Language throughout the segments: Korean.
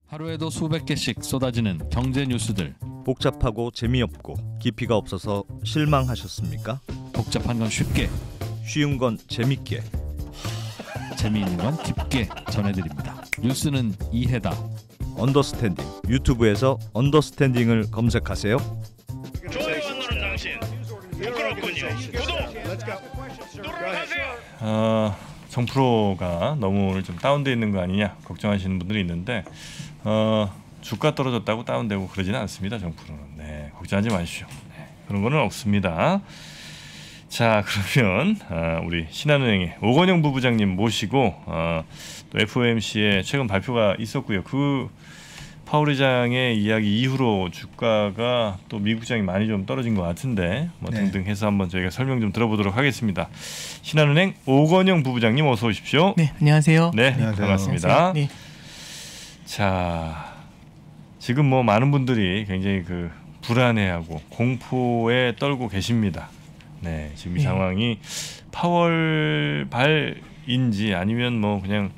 하루에도 수백 개씩 쏟아지는 경제 뉴스들. 복잡하고 재미없고 깊이가 없어서 실망하셨습니까? 복잡한 건 쉽게, 쉬운 건 재밌게, 재미있는 건 깊게 전해드립니다. 뉴스는 이해다. 언더스탠딩. 유튜브에서 언더스탠딩을 검색하세요. 좋아요가 누른 당신 부끄럽군요. 구독 누르세요. 정프로가 너무 오늘 좀 다운돼 있는 거 아니냐 걱정하시는 분들이 있는데 주가 떨어졌다고 다운되고 그러지는 않습니다. 정프로는. 네, 걱정하지 마십시오. 네, 그런 거는 없습니다. 자, 그러면 우리 신한은행의 오건영 부부장님 모시고 또 FOMC에 최근 발표가 있었고요. 그 파월 의장의 이야기 이후로 주가가 또 미국 시장이 많이 좀 떨어진 것 같은데 뭐 등등 해서 한번 저희가 설명 좀 들어보도록 하겠습니다. 신한은행 오건영 부부장님 어서 오십시오. 네, 안녕하세요. 네, 안녕하세요. 반갑습니다. 안녕하세요. 네. 자, 지금 뭐 많은 분들이 굉장히 그 불안해하고 공포에 떨고 계십니다. 네, 지금 이 상황이 파월 발인지 아니면 뭐 그냥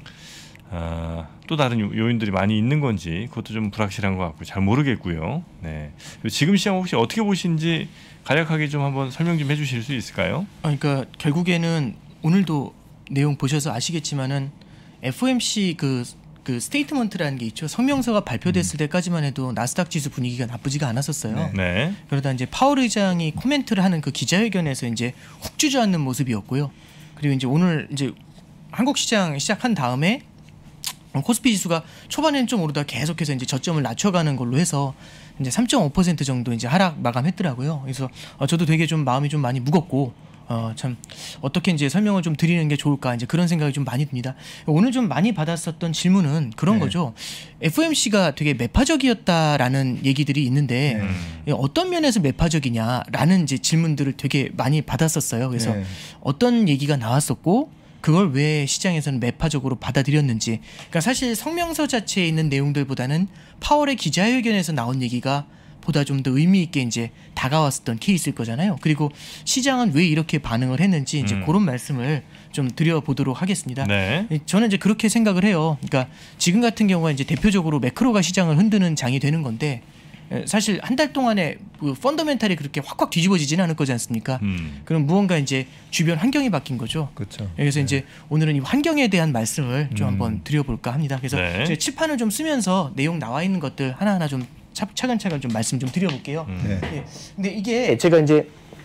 또 다른 요인들이 많이 있는 건지 그것도 좀 불확실한 것 같고 잘 모르겠고요. 네, 지금 시장 혹시 어떻게 보시는지 간략하게 좀 한번 설명 좀 해주실 수 있을까요? 그러니까 결국에는 오늘도 내용 보셔서 아시겠지만은 FOMC 그 스테이트먼트라는 게 있죠. 성명서가 발표됐을 때까지만 해도 나스닥 지수 분위기가 나쁘지가 않았었어요. 네. 그러다 이제 파월 의장이 코멘트를 하는 그 기자회견에서 이제 훅 주저앉는 모습이었고요. 그리고 이제 오늘 이제 한국 시장 시작한 다음에 코스피 지수가 초반에는 좀 오르다 계속해서 이제 저점을 낮춰가는 걸로 해서 이제 3.5% 정도 이제 하락 마감했더라고요. 그래서 저도 되게 좀 마음이 좀 많이 무겁고 참 어떻게 이제 설명을 좀 드리는 게 좋을까 이제 그런 생각이 좀 많이 듭니다. 오늘 좀 많이 받았었던 질문은 그런 거죠. FOMC가 되게 매파적이었다라는 얘기들이 있는데 어떤 면에서 매파적이냐라는 이제 질문들을 되게 많이 받았었어요. 그래서 어떤 얘기가 나왔었고 그걸 왜 시장에서는 매파적으로 받아들였는지. 그러니까 사실 성명서 자체에 있는 내용들보다는 파월의 기자회견에서 나온 얘기가 보다 좀 더 의미 있게 이제 다가왔었던 케이스일 거잖아요. 그리고 시장은 왜 이렇게 반응을 했는지 이제 그런 말씀을 좀 드려보도록 하겠습니다. 네. 저는 이제 그렇게 생각을 해요. 그러니까 지금 같은 경우가 이제 대표적으로 매크로가 시장을 흔드는 장이 되는 건데 사실 한 달 동안에 그 펀더멘탈이 그렇게 확확 뒤집어지지는 않을 거지 않습니까? 그럼 무언가 이제 주변 환경이 바뀐 거죠. 그렇죠. 그래서 이제 오늘은 이 환경에 대한 말씀을 좀 한번 드려볼까 합니다. 그래서 제가 칠판을 좀 쓰면서 내용 나와 있는 것들 하나하나 좀 차근차근 좀 말씀 좀 드려볼게요. 예. 근데 이게 제가 이제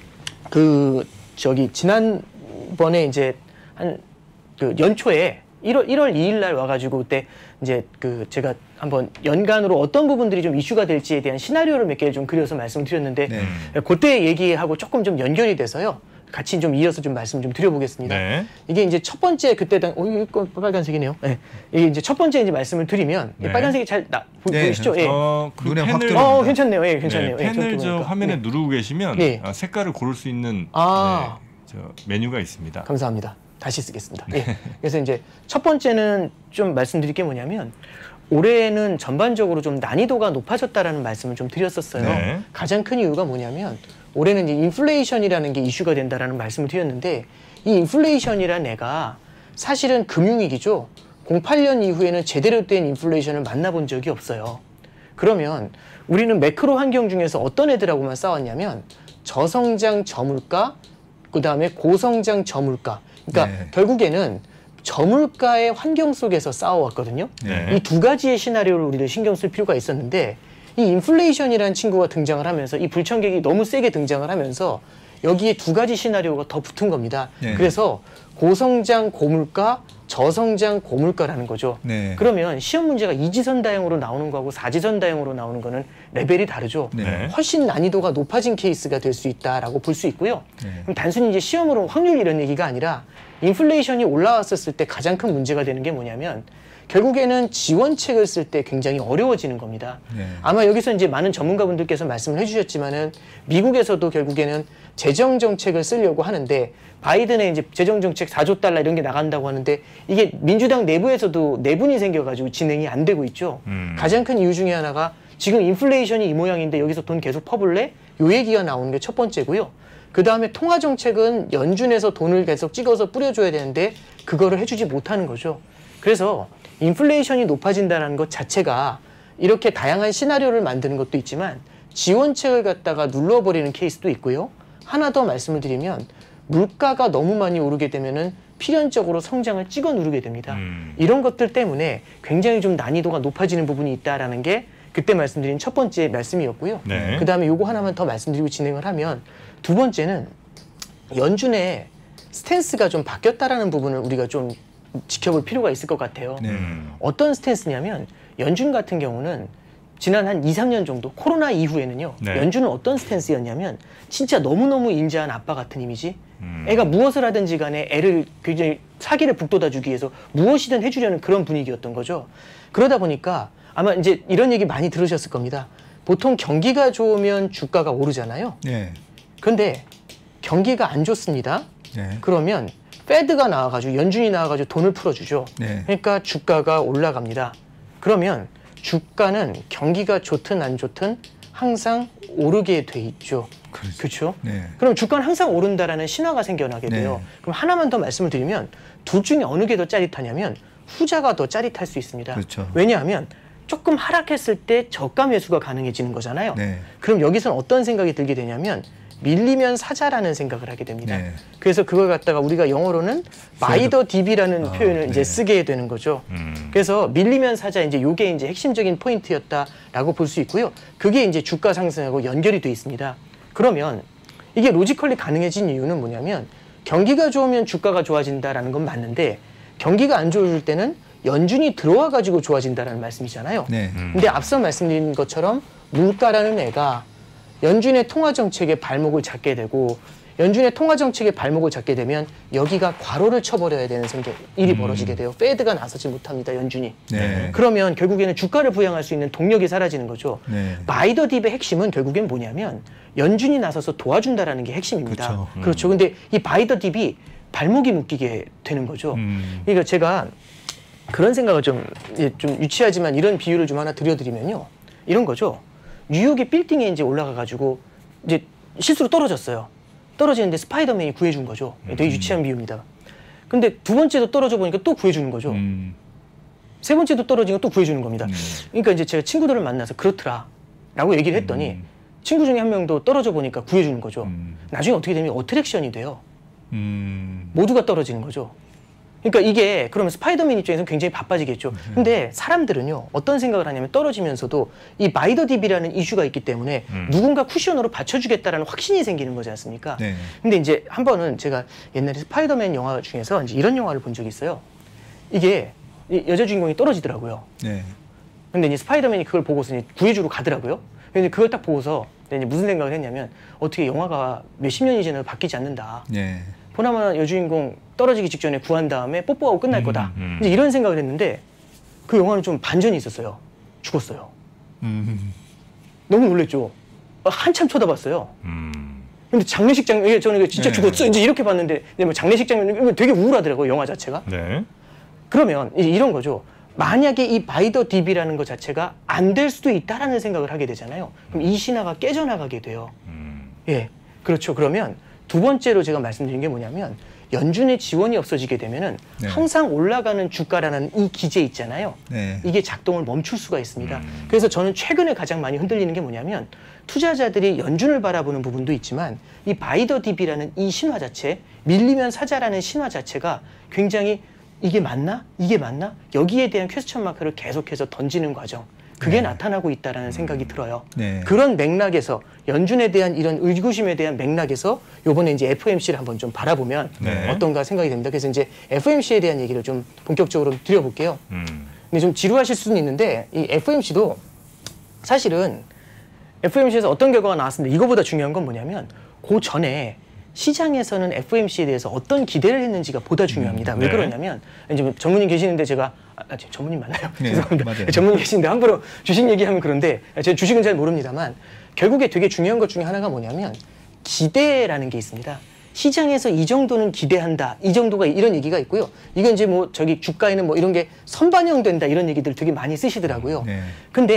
그 저기 지난번에 이제 한 그 연초에 1월 2일 날 와가지고 그때 이제 그 제가 한번 연간으로 어떤 부분들이 좀 이슈가 될지에 대한 시나리오를 몇 개를 좀 그려서 말씀드렸는데 그때 얘기하고 조금 좀 연결이 돼서요. 같이 좀 이어서 좀 말씀 좀 드려보겠습니다. 네. 이게 이제 첫 번째 그때 이거 빨간색이네요. 네. 이게 이제 첫 번째 이제 말씀을 드리면 빨간색이 잘 보이시죠? 예. 그 눈에 확 펜을 들어옵니다. 괜찮네요. 예, 괜찮네요. 네, 펜을 저 화면에 네. 누르고 계시면 네. 색깔을 고를 수 있는 아. 저 메뉴가 있습니다. 감사합니다. 다시 쓰겠습니다. 예. 그래서 이제 첫 번째는 좀 말씀드릴 게 뭐냐면 올해는 전반적으로 좀 난이도가 높아졌다라는 말씀을 좀 드렸었어요. 네. 가장 큰 이유가 뭐냐면 올해는 이제 인플레이션이라는 게 이슈가 된다라는 말씀을 드렸는데 이 인플레이션이라는 애가 사실은 금융위기죠. 08년 이후에는 제대로 된 인플레이션을 만나본 적이 없어요. 그러면 우리는 매크로 환경 중에서 어떤 애들하고만 싸웠냐면 저성장 저물가, 그 다음에 고성장 저물가. 그러니까 결국에는 저물가의 환경 속에서 싸워왔거든요. 이 두 가지의 시나리오를 우리를 신경 쓸 필요가 있었는데 이 인플레이션이라는 친구가 등장을 하면서 이 불청객이 너무 세게 등장을 하면서 여기에 두 가지 시나리오가 더 붙은 겁니다. 그래서 고성장 고물가, 저성장 고물가라는 거죠. 그러면 시험 문제가 이지선 다형으로 나오는 거하고 사지선 다형으로 나오는 거는 레벨이 다르죠. 훨씬 난이도가 높아진 케이스가 될 수 있다라고 볼 수 있고요. 그럼 단순히 이제 시험으로 확률 이런 얘기가 아니라 인플레이션이 올라왔었을 때 가장 큰 문제가 되는 게 뭐냐면 결국에는 지원책을 쓸 때 굉장히 어려워지는 겁니다. 아마 여기서 이제 많은 전문가분들께서 말씀을 해주셨지만은 미국에서도 결국에는 재정 정책을 쓰려고 하는데 바이든의 이제 재정 정책 4조 달러 이런 게 나간다고 하는데 이게 민주당 내부에서도 내분이 생겨가지고 진행이 안 되고 있죠. 가장 큰 이유 중에 하나가 지금 인플레이션이 이 모양인데 여기서 돈 계속 퍼볼래? 요 얘기가 나오는 게 첫 번째고요. 그 다음에 통화 정책은 연준에서 돈을 계속 찍어서 뿌려줘야 되는데 그거를 해주지 못하는 거죠. 그래서 인플레이션이 높아진다는 것 자체가 이렇게 다양한 시나리오를 만드는 것도 있지만 지원책을 갖다가 눌러버리는 케이스도 있고요. 하나 더 말씀을 드리면 물가가 너무 많이 오르게 되면은 필연적으로 성장을 찍어 누르게 됩니다. 이런 것들 때문에 굉장히 좀 난이도가 높아지는 부분이 있다라는 게 그때 말씀드린 첫 번째 말씀이었고요. 네. 그다음에 요거 하나만 더 말씀드리고 진행을 하면 두 번째는 연준의 스탠스가 좀 바뀌었다라는 부분을 우리가 좀 지켜볼 필요가 있을 것 같아요. 어떤 스탠스냐면 연준 같은 경우는 지난 한 2, 3년 정도 코로나 이후에는요. 네. 연준은 어떤 스탠스였냐면 진짜 너무너무 인자한 아빠 같은 이미지. 애가 무엇을 하든지 간에 애를 굉장히 사기를 북돋아주기 위해서 무엇이든 해주려는 그런 분위기였던 거죠. 그러다 보니까 아마 이제 이런 얘기 많이 들으셨을 겁니다. 보통 경기가 좋으면 주가가 오르잖아요. 네. 근데 경기가 안 좋습니다. 네. 그러면 페드가 나와가지고 연준이 나와가지고 돈을 풀어주죠. 네. 그러니까 주가가 올라갑니다. 그러면 주가는 경기가 좋든 안 좋든 항상 오르게 돼 있죠. 그렇죠? 네. 그럼 주가는 항상 오른다라는 신화가 생겨나게 돼요. 네. 그럼 하나만 더 말씀을 드리면 둘 중에 어느 게 더 짜릿하냐면 후자가 더 짜릿할 수 있습니다. 그렇죠. 왜냐하면 조금 하락했을 때 저가 매수가 가능해지는 거잖아요. 네. 그럼 여기서는 어떤 생각이 들게 되냐면 밀리면 사자라는 생각을 하게 됩니다. 네. 그래서 그걸 갖다가 우리가 영어로는 buy the dip이라는 표현을 이제 쓰게 되는 거죠. 그래서 밀리면 사자 이제 요게 이제 핵심적인 포인트였다라고 볼 수 있고요. 그게 이제 주가 상승하고 연결이 돼 있습니다. 그러면 이게 로지컬리 가능해진 이유는 뭐냐면 경기가 좋으면 주가가 좋아진다라는 건 맞는데 경기가 안 좋을 때는 연준이 들어와 가지고 좋아진다라는 말씀이잖아요. 네. 근데 앞서 말씀드린 것처럼 물가라는 애가 연준의 통화 정책에 발목을 잡게 되고 연준의 통화 정책에 발목을 잡게 되면 여기가 과로를 쳐버려야 되는 일이 벌어지게 돼요. 페드가 나서지 못합니다. 연준이. 네. 그러면 결국에는 주가를 부양할 수 있는 동력이 사라지는 거죠. 네. 바이 더 딥의 핵심은 결국엔 뭐냐면 연준이 나서서 도와준다라는 게 핵심입니다. 그렇죠. 그렇죠. 근데 이 바이 더 딥이 발목이 묶이게 되는 거죠. 그러니까 제가 그런 생각을 좀 유치하지만 이런 비유를 좀 하나 드려드리면요. 이런 거죠. 뉴욕의 빌딩에 이제 올라가가지고 이제 실수로 떨어졌어요. 떨어지는데 스파이더맨이 구해준 거죠. 되게 유치한 비유입니다. 근데 두 번째도 떨어져 보니까 또 구해주는 거죠. 세 번째도 떨어지니까 또 구해주는 겁니다. 그러니까 이제 제가 친구들을 만나서 그렇더라라고 얘기를 했더니 친구 중에 한 명도 떨어져 보니까 구해주는 거죠. 나중에 어떻게 되면 어트랙션이 돼요. 모두가 떨어지는 거죠. 그러니까 이게 그러면 스파이더맨 입장에서는 굉장히 바빠지겠죠. 근데 사람들은요 어떤 생각을 하냐면 떨어지면서도 이 바이 더 딥이라는 이슈가 있기 때문에 누군가 쿠션으로 받쳐주겠다라는 확신이 생기는 거지 않습니까? 네. 근데 이제 한 번은 제가 옛날에 스파이더맨 영화 중에서 이제 이런 영화를 본 적이 있어요. 이게 이 여자 주인공이 떨어지더라고요. 네. 근데 이제 스파이더맨이 그걸 보고서 이제 구해주러 가더라고요. 근데 그걸 딱 보고서 이제 무슨 생각을 했냐면 어떻게 영화가 몇십 년이 지나도 바뀌지 않는다. 네. 보나마나 여주인공 떨어지기 직전에 구한 다음에 뽀뽀하고 끝날 거다. 이제 이런 생각을 했는데 그 영화는 좀 반전이 있었어요. 죽었어요. 너무 놀랬죠. 한참 쳐다봤어요. 근데 장례식 장면, 저는 이거 진짜 네. 죽었어. 이제 이렇게 봤는데 뭐 장례식 장면 되게 우울하더라고요. 영화 자체가. 네. 그러면 이제 이런 거죠. 만약에 이 바이 더 딥이라는 것 자체가 안 될 수도 있다라는 생각을 하게 되잖아요. 그럼 이 신화가 깨져나가게 돼요. 예, 그렇죠. 그러면 두 번째로 제가 말씀드린 게 뭐냐면 연준의 지원이 없어지게 되면은 네. 항상 올라가는 주가라는 이 기제 있잖아요. 네. 이게 작동을 멈출 수가 있습니다. 그래서 저는 최근에 가장 많이 흔들리는 게 뭐냐면 투자자들이 연준을 바라보는 부분도 있지만 이 바이 더 딥이라는 이 신화 자체, 밀리면 사자라는 신화 자체가 굉장히 이게 맞나? 이게 맞나? 여기에 대한 퀘스천 마크를 계속해서 던지는 과정. 그게 나타나고 있다라는 생각이 들어요. 네. 그런 맥락에서 연준에 대한 이런 의구심에 대한 맥락에서 요번에 이제 FOMC를 한번 좀 바라보면 네. 어떤가 생각이 됩니다. 그래서 이제 FOMC에 대한 얘기를 좀 본격적으로 드려볼게요. 근데 좀 지루하실 수는 있는데 이 FOMC도 사실은 FOMC에서 어떤 결과가 나왔습니다. 이거보다 중요한 건 뭐냐면 그 전에 시장에서는 FOMC에 대해서 어떤 기대를 했는지가 보다 중요합니다. 왜 네. 그러냐면 이제 전문인 계시는데 제가 전문인 맞나요? 네, 죄송합니다. 맞아요. 전문인 계시는데 함부로 주식 얘기하면 그런데 제가 주식은 잘 모릅니다만 결국에 되게 중요한 것 중에 하나가 뭐냐면 기대라는 게 있습니다. 시장에서 이 정도는 기대한다. 이 정도가 이런 얘기가 있고요. 이건 이제 뭐 저기 주가에는 뭐 이런 게 선반영된다 이런 얘기들 되게 많이 쓰시더라고요. 네. 근데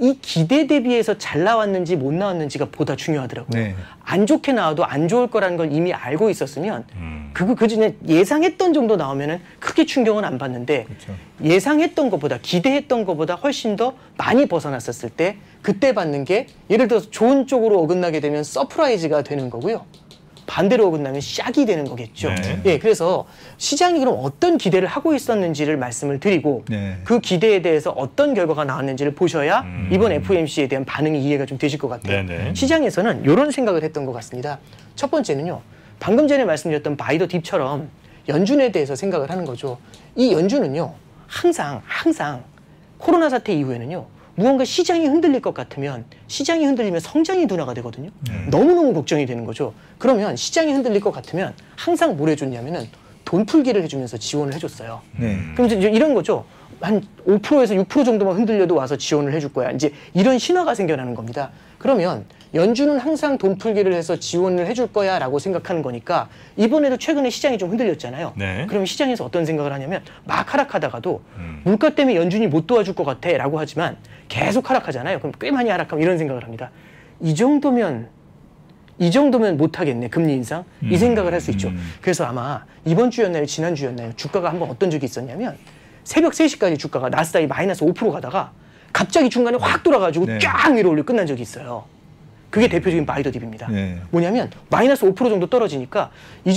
이 기대 대비해서 잘 나왔는지 못 나왔는지가 보다 중요하더라고요. 네. 안 좋게 나와도 안 좋을 거라는 걸 이미 알고 있었으면 그 중에 예상했던 정도 나오면은 크게 충격은 안 받는데 그렇죠. 예상했던 것보다 기대했던 것보다 훨씬 더 많이 벗어났었을 때 그때 받는 게 예를 들어서 좋은 쪽으로 어긋나게 되면 서프라이즈가 되는 거고요. 반대로 어긋나면 샥이 되는 거겠죠. 네. 예, 그래서 시장이 그럼 어떤 기대를 하고 있었는지를 말씀을 드리고 네. 그 기대에 대해서 어떤 결과가 나왔는지를 보셔야 이번 FOMC에 대한 반응이 이해가 좀 되실 것 같아요. 네네. 시장에서는 이런 생각을 했던 것 같습니다. 첫 번째는요. 방금 전에 말씀드렸던 바이 더 딥처럼 연준에 대해서 생각을 하는 거죠. 이 연준은요. 항상 코로나 사태 이후에는요. 무언가 시장이 흔들릴 것 같으면 시장이 흔들리면 성장이 둔화가 되거든요. 너무너무 걱정이 되는 거죠. 그러면 시장이 흔들릴 것 같으면 항상 뭘 해줬냐면은 돈 풀기를 해주면서 지원을 해줬어요. 네. 그럼 이제 이런 거죠. 한 5%에서 6% 정도만 흔들려도 와서 지원을 해줄 거야. 이제 이런 신화가 생겨나는 겁니다. 그러면 연준은 항상 돈 풀기를 해서 지원을 해줄 거야 라고 생각하는 거니까 이번에도 최근에 시장이 좀 흔들렸잖아요. 네. 그럼 시장에서 어떤 생각을 하냐면 막 하락하다가도 물가 때문에 연준이 못 도와줄 것 같아 라고 하지만 계속 하락하잖아요. 그럼 꽤 많이 하락하면 이런 생각을 합니다. 이 정도면 못하겠네, 금리 인상? 이 생각을 할 수 있죠. 그래서 아마 이번 주였나요, 지난 주였나요? 주가가 한번 어떤 적이 있었냐면 새벽 3시까지 주가가 나스닥이 마이너스 5% 가다가 갑자기 중간에 확 돌아가지고 네. 쫙 위로 올려 끝난 적이 있어요. 그게 대표적인 바이 더 딥입니다. 네. 뭐냐면 마이너스 5% 정도 떨어지니까 이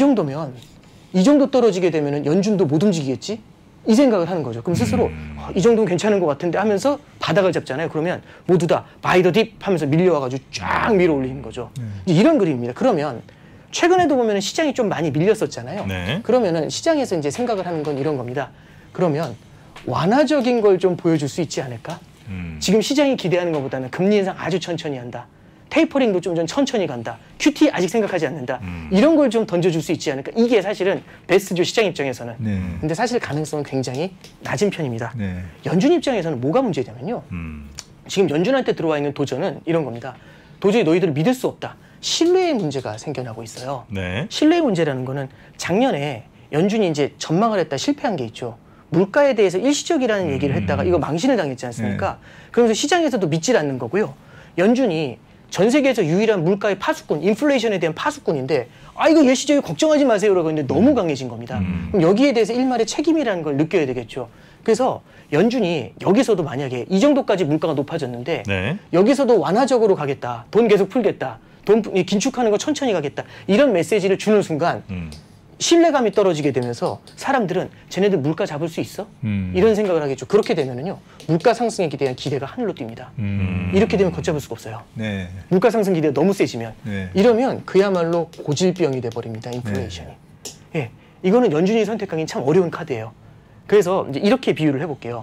정도 떨어지게 되면 연준도 못 움직이겠지? 이 생각을 하는 거죠. 그럼 스스로 이 정도는 괜찮은 것 같은데 하면서 바닥을 잡잖아요. 그러면 모두 다 바이 더 딥 하면서 밀려와가지고 쫙 밀어 올리는 거죠. 이제 이런 그림입니다. 그러면 최근에도 보면 시장이 좀 많이 밀렸었잖아요. 네. 그러면은 시장에서 이제 생각을 하는 건 이런 겁니다. 그러면 완화적인 걸 좀 보여줄 수 있지 않을까? 지금 시장이 기대하는 것보다는 금리 인상 아주 천천히 한다. 테이퍼링도 좀 천천히 간다. QT 아직 생각하지 않는다. 이런 걸 좀 던져줄 수 있지 않을까? 이게 사실은 베스트죠, 시장 입장에서는. 네. 근데 사실 가능성은 굉장히 낮은 편입니다. 네. 연준 입장에서는 뭐가 문제냐면요. 지금 연준한테 들어와 있는 도전은 이런 겁니다. 도저히 너희들을 믿을 수 없다. 신뢰의 문제가 생겨나고 있어요. 네. 신뢰의 문제라는 거는 작년에 연준이 이제 전망을 했다 실패한 게 있죠. 물가에 대해서 일시적이라는 얘기를 했다가 이거 망신을 당했지 않습니까? 그러면서 시장에서도 믿질 않는 거고요. 연준이 전 세계에서 유일한 물가의 파수꾼, 인플레이션에 대한 파수꾼인데 이거 일시적이 걱정하지 마세요라고 했는데 너무 강해진 겁니다. 그럼 여기에 대해서 일말의 책임이라는 걸 느껴야 되겠죠. 그래서 연준이 여기서도 만약에 이 정도까지 물가가 높아졌는데 네. 여기서도 완화적으로 가겠다. 돈 계속 풀겠다. 돈 긴축하는 거 천천히 가겠다. 이런 메시지를 주는 순간 신뢰감이 떨어지게 되면서 사람들은 쟤네들 물가 잡을 수 있어? 이런 생각을 하겠죠. 그렇게 되면은요. 물가 상승에 대한 기대가 하늘로 뜁니다. 이렇게 되면 걷잡을 수가 없어요. 네. 물가 상승 기대가 너무 세지면 네. 이러면 그야말로 고질병이 돼버립니다. 인플레이션이. 예, 이거는 연준이 선택하기는 참 어려운 카드예요. 그래서 이제 이렇게 비유를 해볼게요.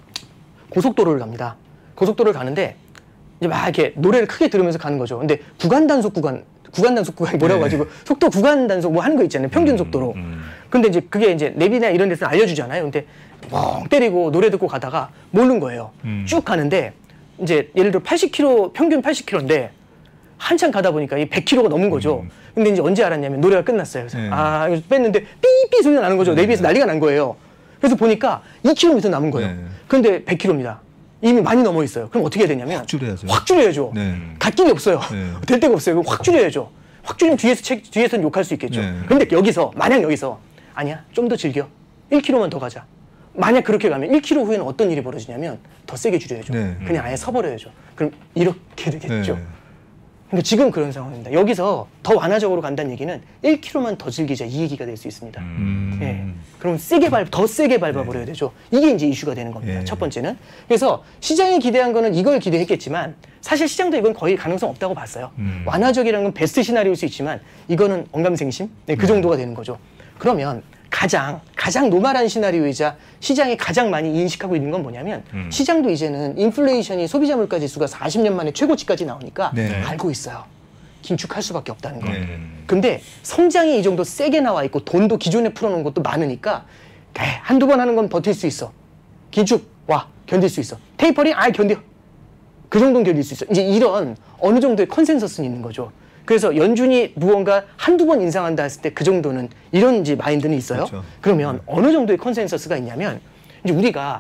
고속도로를 갑니다. 고속도로를 가는데 이제 막 이렇게 노래를 크게 들으면서 가는 거죠. 근데 구간 단속 구간이 뭐라고 네. 가지고 속도 구간 단속 뭐 하는 거 있잖아요. 평균 속도로. 근데 이제 그게 이제 내비나 이런 데서 알려주잖아요. 근데 멍 때리고 노래 듣고 가다가 모르는 거예요. 쭉 가는데 이제 예를 들어 80km 평균 80km인데 한참 가다 보니까 이 100km가 넘은 거죠. 근데 이제 언제 알았냐면 노래가 끝났어요. 그래서 네. 이거 뺐는데 삐삐 소리가 나는 거죠. 내비에서 난리가 난 거예요. 그래서 보니까 2km 남은 거예요. 네. 그런데 100km입니다. 이미 많이 넘어 있어요. 그럼 어떻게 해야 되냐면 확 줄여야죠. 확 줄여야죠. 네. 갈 길이 없어요. 네. 될 데가 없어요. 그럼 확 줄여야죠. 확 줄이면 뒤에서는 욕할 수 있겠죠. 네. 그런데 만약 여기서 아니야, 좀 더 즐겨. 1km만 더 가자. 만약 그렇게 가면 1km 후에는 어떤 일이 벌어지냐면 더 세게 줄여야죠. 네. 그냥 아예 서버려야죠. 그럼 이렇게 되겠죠. 네. 그러니까 지금 그런 상황입니다. 여기서 더 완화적으로 간다는 얘기는 1km만 더 즐기자 이 얘기가 될 수 있습니다. 예. 그럼 더 세게 밟아버려야 되죠. 이게 이제 이슈가 되는 겁니다. 예. 첫 번째는. 그래서 시장이 기대한 거는 이걸 기대했겠지만 사실 시장도 이건 거의 가능성 없다고 봤어요. 완화적이라는 건 베스트 시나리오일 수 있지만 이거는 언감생심? 네, 그 정도가 되는 거죠. 그러면 가장 노멀한 시나리오이자 시장이 가장 많이 인식하고 있는 건 뭐냐면 시장도 이제는 인플레이션이 소비자 물가 지수가 40년 만에 최고치까지 나오니까 네. 알고 있어요. 긴축할 수밖에 없다는 거. 네. 근데 성장이 이 정도 세게 나와 있고 돈도 기존에 풀어놓은 것도 많으니까 한두 번 하는 건 버틸 수 있어. 긴축 견딜 수 있어. 테이퍼링 견뎌. 그 정도는 견딜 수 있어. 이제 이런 어느 정도의 컨센서스는 있는 거죠. 그래서 연준이 무언가 한두 번 인상한다 했을 때 그 정도는 이런 이제 마인드는 있어요. 그렇죠. 그러면 어느 정도의 컨센서스가 있냐면 이제 우리가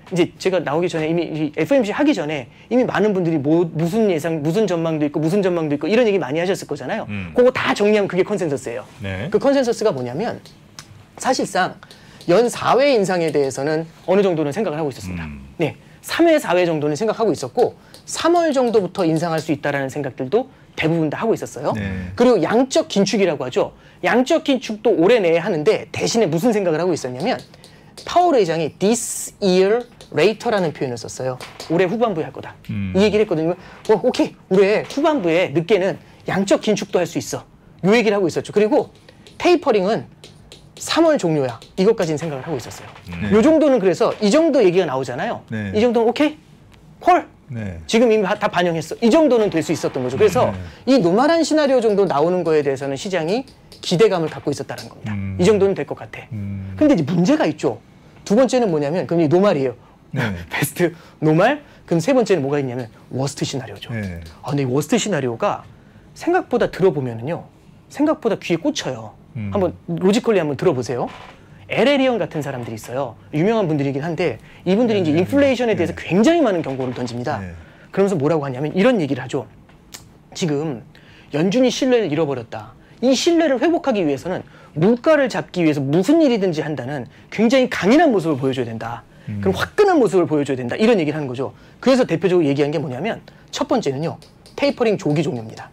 이제 제가 나오기 전에 이미 FOMC 하기 전에 이미 많은 분들이 무슨 예상, 무슨 전망도 있고 무슨 전망도 있고 이런 얘기 많이 하셨을 거잖아요. 그거 다 정리하면 그게 컨센서스예요. 네. 그 컨센서스가 뭐냐면 사실상 연 4회 인상에 대해서는 어느 정도는 생각을 하고 있었습니다. 네, 3회, 4회 정도는 생각하고 있었고 3월 정도부터 인상할 수 있다라는 생각들도 대부분 다 하고 있었어요. 네. 그리고 양적 긴축이라고 하죠. 양적 긴축도 올해 내에 하는데 대신에 무슨 생각을 하고 있었냐면 파월 의장이 this year later라는 표현을 썼어요. 올해 후반부에 할 거다. 이 얘기를 했거든요. 오케이. 올해 후반부에 늦게는 양적 긴축도 할 수 있어. 이 얘기를 하고 있었죠. 그리고 테이퍼링은 3월 종료야. 이것까지는 생각을 하고 있었어요. 이 정도는 그래서 이 정도 얘기가 나오잖아요. 네. 이 정도는 오케이. 콜. 네. 지금 이미 다 반영했어. 이 정도는 될 수 있었던 거죠. 그래서 이 노멀한 시나리오 정도 나오는 거에 대해서는 시장이 기대감을 갖고 있었다는 겁니다. 이 정도는 될 것 같아. 근데 이제 문제가 있죠. 두 번째는 뭐냐면 그럼 이 노멀이에요. 네. 베스트 노멀. 그럼 세 번째는 뭐가 있냐면 워스트 시나리오죠. 네. 근데 이 워스트 시나리오가 생각보다 들어보면은요. 생각보다 귀에 꽂혀요. 한번 로지컬리 한번 들어보세요. 에레리언 같은 사람들이 있어요. 유명한 분들이긴 한데 이분들이 이제 인플레이션에 대해서 굉장히 많은 경고를 던집니다. 네. 그러면서 뭐라고 하냐면 이런 얘기를 하죠. 지금 연준이 신뢰를 잃어버렸다. 이 신뢰를 회복하기 위해서는 물가를 잡기 위해서 무슨 일이든지 한다는 굉장히 강인한 모습을 보여줘야 된다. 그럼 화끈한 모습을 보여줘야 된다. 이런 얘기를 하는 거죠. 그래서 대표적으로 얘기한 게 뭐냐면 첫 번째는요. 테이퍼링 조기 종료입니다.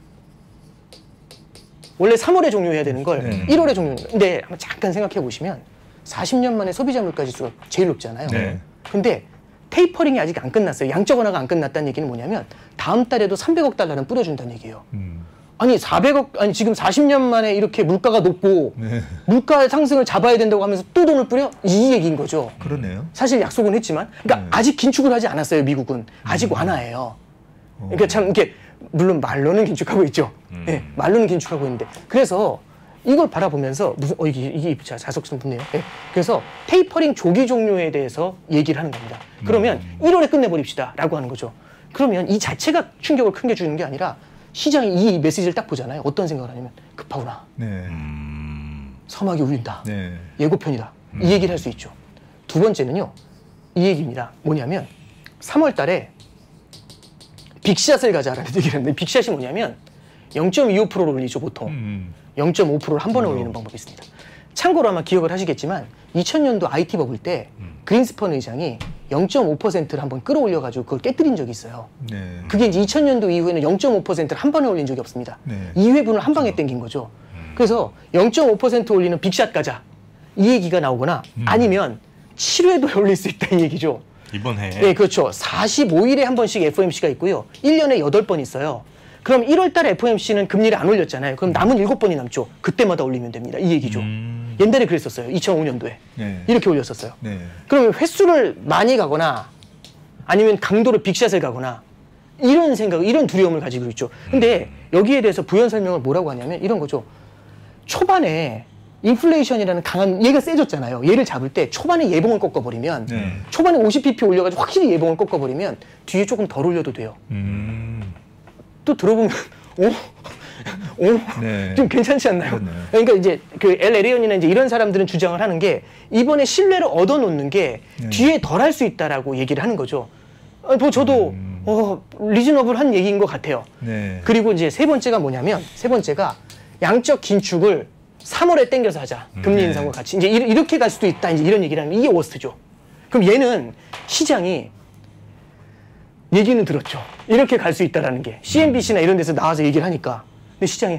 원래 3월에 종료해야 되는 걸 1월에 종료합니다. 근데 한번 잠깐 생각해 보시면 40년 만에 소비자 물가 지수가 제일 높잖아요. 네. 근데 테이퍼링이 아직 안 끝났어요. 양적 완화가 안 끝났다는 얘기는 뭐냐면 다음 달에도 300억 달러는 뿌려준다는 얘기예요. 아니 400억 아니 지금 40년 만에 이렇게 물가가 높고 물가 상승을 잡아야 된다고 하면서 또 돈을 뿌려? 이 얘기인 거죠. 그러네요. 사실 약속은 했지만 그러니까 아직 긴축을 하지 않았어요. 미국은 아직 완화예요. 그러니까 참 이게 물론 말로는 긴축하고 있죠. 네, 말로는 긴축하고 있는데 그래서 이걸 바라보면서 무슨 이게 자석성 붙네요. 네. 그래서 테이퍼링 조기 종료에 대해서 얘기를 하는 겁니다. 그러면 1월에 끝내버립시다라고 하는 거죠. 그러면 이 자체가 충격을 크게 주는 게 아니라 시장이 이 메시지를 딱 보잖아요. 어떤 생각을 하냐면 급하구나. 네. 서막이 울린다. 네. 예고편이다. 이 얘기를 할 수 있죠. 두 번째는요. 이 얘기입니다. 뭐냐면 3월 달에 빅샷을 가자라는 얘기를 하는데 빅샷이 뭐냐면 0.25%를 올리죠. 보통. 0.5%를 한 번에 올리는 방법이 있습니다. 참고로 아마 기억을 하시겠지만 2000년도 IT 버블 때 그린스펀 의장이 0.5%를 한번 끌어올려가지고 그걸 깨뜨린 적이 있어요. 네. 그게 이제 2000년도 이후에는 0.5%를 한 번에 올린 적이 없습니다. 네. 2회분을 한 방에 땡긴 거죠. 그래서 0.5% 올리는 빅샷 가자. 이 얘기가 나오거나 아니면 7회도 올릴 수 있다 이 얘기죠. 이번 해에. 네, 그렇죠. 45일에 한 번씩 FOMC가 있고요. 1년에 8번 있어요. 그럼 1월 달에 FOMC는 금리를 안 올렸잖아요. 그럼 남은 7번이 남죠. 그때마다 올리면 됩니다. 이 얘기죠. 옛날에 그랬었어요. 2005년도에. 네. 이렇게 올렸었어요. 네. 그러면 횟수를 많이 가거나 아니면 강도로 빅샷을 가거나 이런 생각, 이런 두려움을 가지고 있죠. 근데 여기에 대해서 부연 설명을 뭐라고 하냐면 이런 거죠. 초반에 인플레이션이라는 강한 얘가 세졌잖아요. 얘를 잡을 때 초반에 예봉을 꺾어버리면 초반에 50pp 올려가지고 확실히 예봉을 꺾어버리면 뒤에 조금 덜 올려도 돼요. 또 들어보면 네. 좀 괜찮지 않나요? 그렇네요. 그러니까 이제 그 엘 에리언이나 이제 이런 사람들은 주장을 하는 게 이번에 신뢰를 얻어놓는 게 뒤에 덜 할 수 있다라고 얘기를 하는 거죠. 뭐 저도 리즈너블한 얘기인 것 같아요. 네. 그리고 이제 세 번째가 뭐냐면 세 번째가 양적 긴축을 3월에 땡겨서 하자. 금리 인상과 같이 이제 이렇게 갈 수도 있다. 이제 이런 얘기를 하면 이게 워스트죠. 그럼 얘는 시장이 얘기는 들었죠. 이렇게 갈 수 있다라는 게 CNBC나 이런 데서 나와서 얘기를 하니까 근데 시장이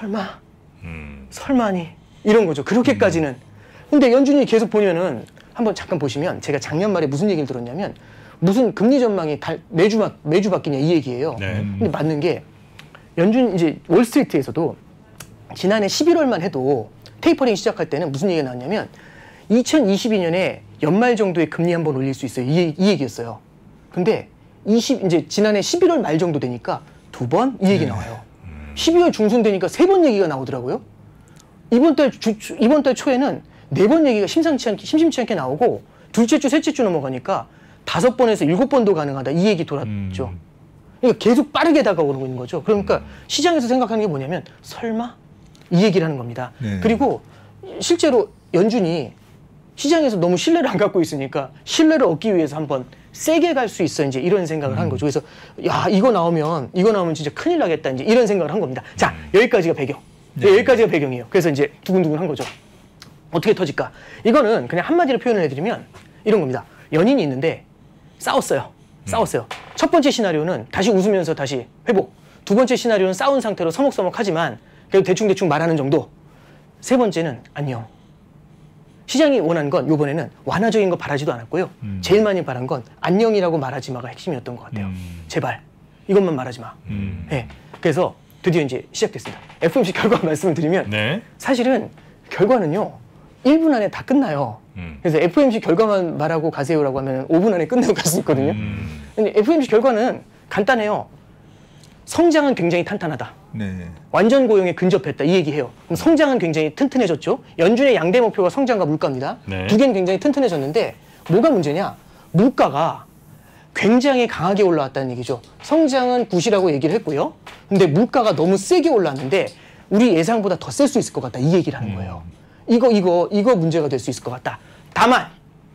설마니 이런 거죠. 그렇게까지는. 근데 연준이 계속 보면은 한번 잠깐 보시면 제가 작년 말에 무슨 얘기를 들었냐면 무슨 금리 전망이 매주 바뀌냐 이 얘기예요. 네. 근데 맞는 게 연준 이제 월스트리트에서도 지난해 11월만 해도 테이퍼링 시작할 때는 무슨 얘기가 나왔냐면 2022년에 연말 정도에 금리 한번 올릴 수 있어요. 이 얘기였어요. 근데 이제 지난해 11월 말 정도 되니까 2번 이 얘기 나와요. 12월 중순 되니까 3번 얘기가 나오더라고요. 이번 달 초에는 4번 얘기가 심심치 않게 나오고 둘째 주, 셋째 주 넘어가니까 5번에서 7번도 가능하다. 이 얘기 돌았죠. 그러니까 계속 빠르게 다가오는 있는 거죠. 그러니까 시장에서 생각하는 게 뭐냐면 설마? 이 얘기를 하는 겁니다. 네. 그리고 실제로 연준이 시장에서 너무 신뢰를 안 갖고 있으니까 신뢰를 얻기 위해서 한번 세게 갈 수 있어 이제 이런 생각을 한 거죠. 그래서 야 이거 나오면 진짜 큰일 나겠다 이제 이런 생각을 한 겁니다. 자 여기까지가 배경. 여기까지가 배경이에요. 그래서 이제 두근두근 한 거죠. 어떻게 터질까? 이거는 그냥 한마디로 표현을 해드리면 이런 겁니다. 연인이 있는데 싸웠어요. 첫 번째 시나리오는 다시 웃으면서 다시 회복. 두 번째 시나리오는 싸운 상태로 서먹서먹하지만 그래도 대충대충 말하는 정도. 세 번째는 안녕. 시장이 원한 건 이번에는 완화적인 거 바라지도 않았고요. 제일 많이 바란 건 안녕이라고 말하지 마가 핵심이었던 것 같아요. 제발 이것만 말하지 마. 네. 그래서 드디어 이제 시작됐습니다. FOMC 결과 말씀을 드리면 네. 사실은 결과는요 1분 안에 다 끝나요. 그래서 FOMC 결과만 말하고 가세요라고 하면 5분 안에 끝내고 갈 수 있거든요. 근데 FOMC 결과는 간단해요. 성장은 굉장히 탄탄하다. 네. 완전 고용에 근접했다. 이 얘기해요. 그럼 성장은 굉장히 튼튼해졌죠. 연준의 양대 목표가 성장과 물가입니다. 네. 두 개는 굉장히 튼튼해졌는데 뭐가 문제냐? 물가가 굉장히 강하게 올라왔다는 얘기죠. 성장은 굿이라고 얘기를 했고요. 근데 물가가 너무 세게 올랐는데 우리 예상보다 더 셀 수 있을 것 같다. 이 얘기를 하는 거예요. 이거 문제가 될 수 있을 것 같다. 다만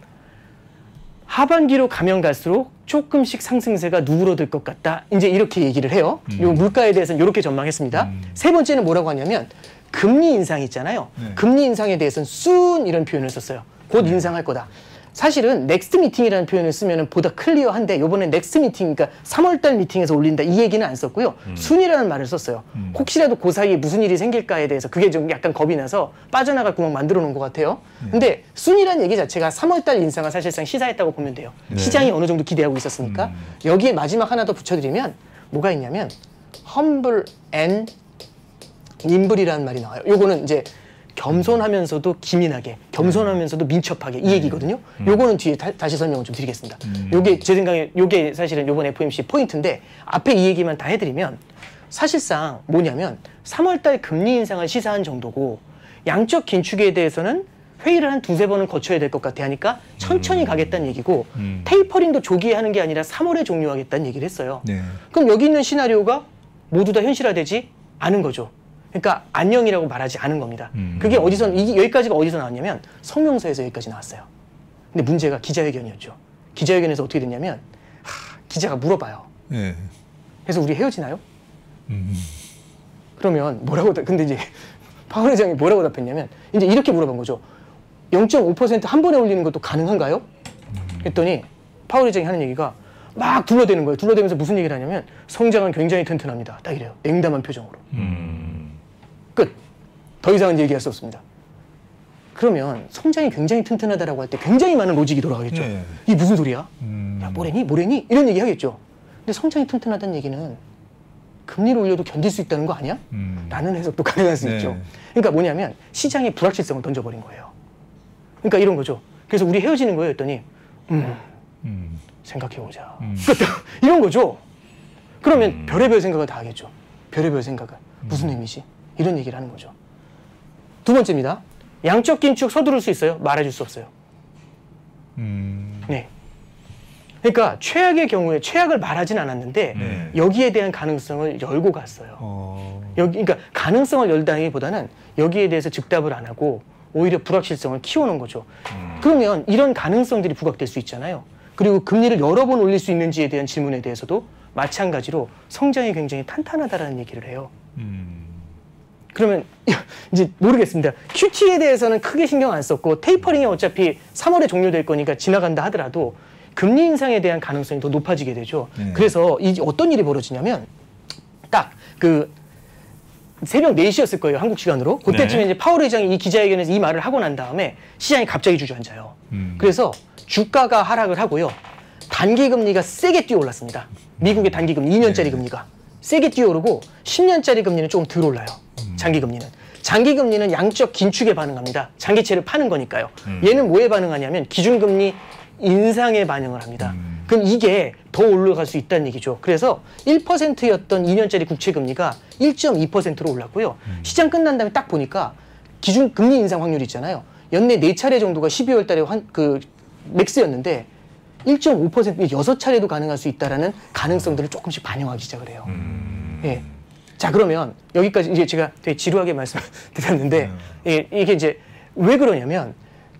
하반기로 가면 갈수록 조금씩 상승세가 누그러들 것 같다. 이제 이렇게 얘기를 해요. 요 물가에 대해서는 이렇게 전망했습니다. 세 번째는 뭐라고 하냐면 금리 인상 있잖아요. 금리 인상에 대해서는 soon 이런 표현을 썼어요. 곧 인상할 거다. 사실은 넥스트 미팅이라는 표현을 쓰면 보다 클리어한데 요번에 넥스트 미팅, 그러니까 3월달 미팅에서 올린다 이 얘기는 안 썼고요. 순이라는 말을 썼어요. 혹시라도 그 사이에 무슨 일이 생길까에 대해서 그게 좀 약간 겁이 나서 빠져나갈 구멍 만들어 놓은 것 같아요. 근데 순이라는 얘기 자체가 3월달 인상을 사실상 시사했다고 보면 돼요. 시장이 어느 정도 기대하고 있었으니까. 여기에 마지막 하나 더 붙여드리면 뭐가 있냐면 humble and nimble이라는 말이 나와요. 요거는 이제 겸손하면서도 기민하게, 겸손하면서도 민첩하게 이 얘기거든요. 요거는 뒤에 다시 설명을 좀 드리겠습니다. 요게 제 생각에 요게 사실은 요번 FOMC 포인트인데 앞에 이 얘기만 다 해드리면 사실상 뭐냐면 3월달 금리 인상을 시사한 정도고 양적 긴축에 대해서는 회의를 한 두세 번은 거쳐야 될 것 같아 하니까 천천히 가겠다는 얘기고 테이퍼링도 조기에 하는 게 아니라 3월에 종료하겠다는 얘기를 했어요. 네. 그럼 여기 있는 시나리오가 모두 다 현실화되지 않은 거죠. 그러니까 안녕이라고 말하지 않은 겁니다. 그게 여기까지가 어디서 나왔냐면 성명서에서 여기까지 나왔어요. 근데 문제가 기자회견이었죠. 기자회견에서 어떻게 됐냐면 기자가 물어봐요. 네. 그래서 우리 헤어지나요? 그러면 근데 이제 파월 회장이 뭐라고 답했냐면 이제 이렇게 물어본 거죠. 0.5% 한 번에 올리는 것도 가능한가요? 그랬더니 파월 회장이 하는 얘기가 막 둘러대는 거예요. 둘러대면서 무슨 얘기를 하냐면 성장은 굉장히 튼튼합니다. 딱 이래요. 냉담한 표정으로. 끝. 더 이상은 얘기할 수 없습니다. 그러면 성장이 굉장히 튼튼하다라고 할 때 굉장히 많은 로직이 돌아가겠죠. 네. 이게 무슨 소리야? 야 뭐래니? 이런 얘기 하겠죠. 근데 성장이 튼튼하다는 얘기는 금리를 올려도 견딜 수 있다는 거 아니야? 라는 해석도 가능할 수 네. 있죠. 그러니까 뭐냐면 시장의 불확실성을 던져버린 거예요. 그러니까 이런 거죠. 그래서 우리 헤어지는 거예요 했더니 생각해보자. 이런 거죠. 그러면 별의별 생각을 다 하겠죠. 별의별 생각을. 무슨 의미지? 이런 얘기를 하는 거죠. 두 번째입니다. 양적 긴축 서두를 수 있어요? 말해줄 수 없어요. 네. 그러니까 최악의 경우에 최악을 말하진 않았는데 여기에 대한 가능성을 열고 갔어요. 그러니까 가능성을 열다기보다는 여기에 대해서 즉답을 안 하고 오히려 불확실성을 키워놓은 거죠. 그러면 이런 가능성들이 부각될 수 있잖아요. 그리고 금리를 여러 번 올릴 수 있는지에 대한 질문에 대해서도 마찬가지로 성장이 굉장히 탄탄하다라는 얘기를 해요. 그러면 이제 모르겠습니다. QT에 대해서는 크게 신경 안 썼고 테이퍼링이 어차피 3월에 종료될 거니까 지나간다 하더라도 금리 인상에 대한 가능성이 더 높아지게 되죠. 그래서 어떤 일이 벌어지냐면 딱 그 새벽 4시였을 거예요. 한국 시간으로. 그때쯤에 이제 파월 의장이 이 기자회견에서 이 말을 하고 난 다음에 시장이 갑자기 주저앉아요. 그래서 주가가 하락을 하고요. 단기금리가 세게 뛰어올랐습니다. 미국의 단기금리 2년짜리 금리가 세게 뛰어오르고 10년짜리 금리는 조금 덜 올라요. 장기금리는. 장기금리는 양적 긴축에 반응합니다. 장기채를 파는 거니까요. 얘는 뭐에 반응하냐면 기준금리 인상에 반응을 합니다. 그럼 이게 더 올라갈 수 있다는 얘기죠. 그래서 1%였던 2년짜리 국채금리가 1.2%로 올랐고요. 시장 끝난 다음에 딱 보니까 기준금리 인상 확률이 있잖아요. 연내 4차례 정도가 12월 달에 맥스였는데 1.5% 6차례도 가능할 수 있다라는 가능성들을 조금씩 반영하기 시작을 해요. 예. 자, 그러면 여기까지 이제 제가 되게 지루하게 말씀드렸는데 이게 이제 왜 그러냐면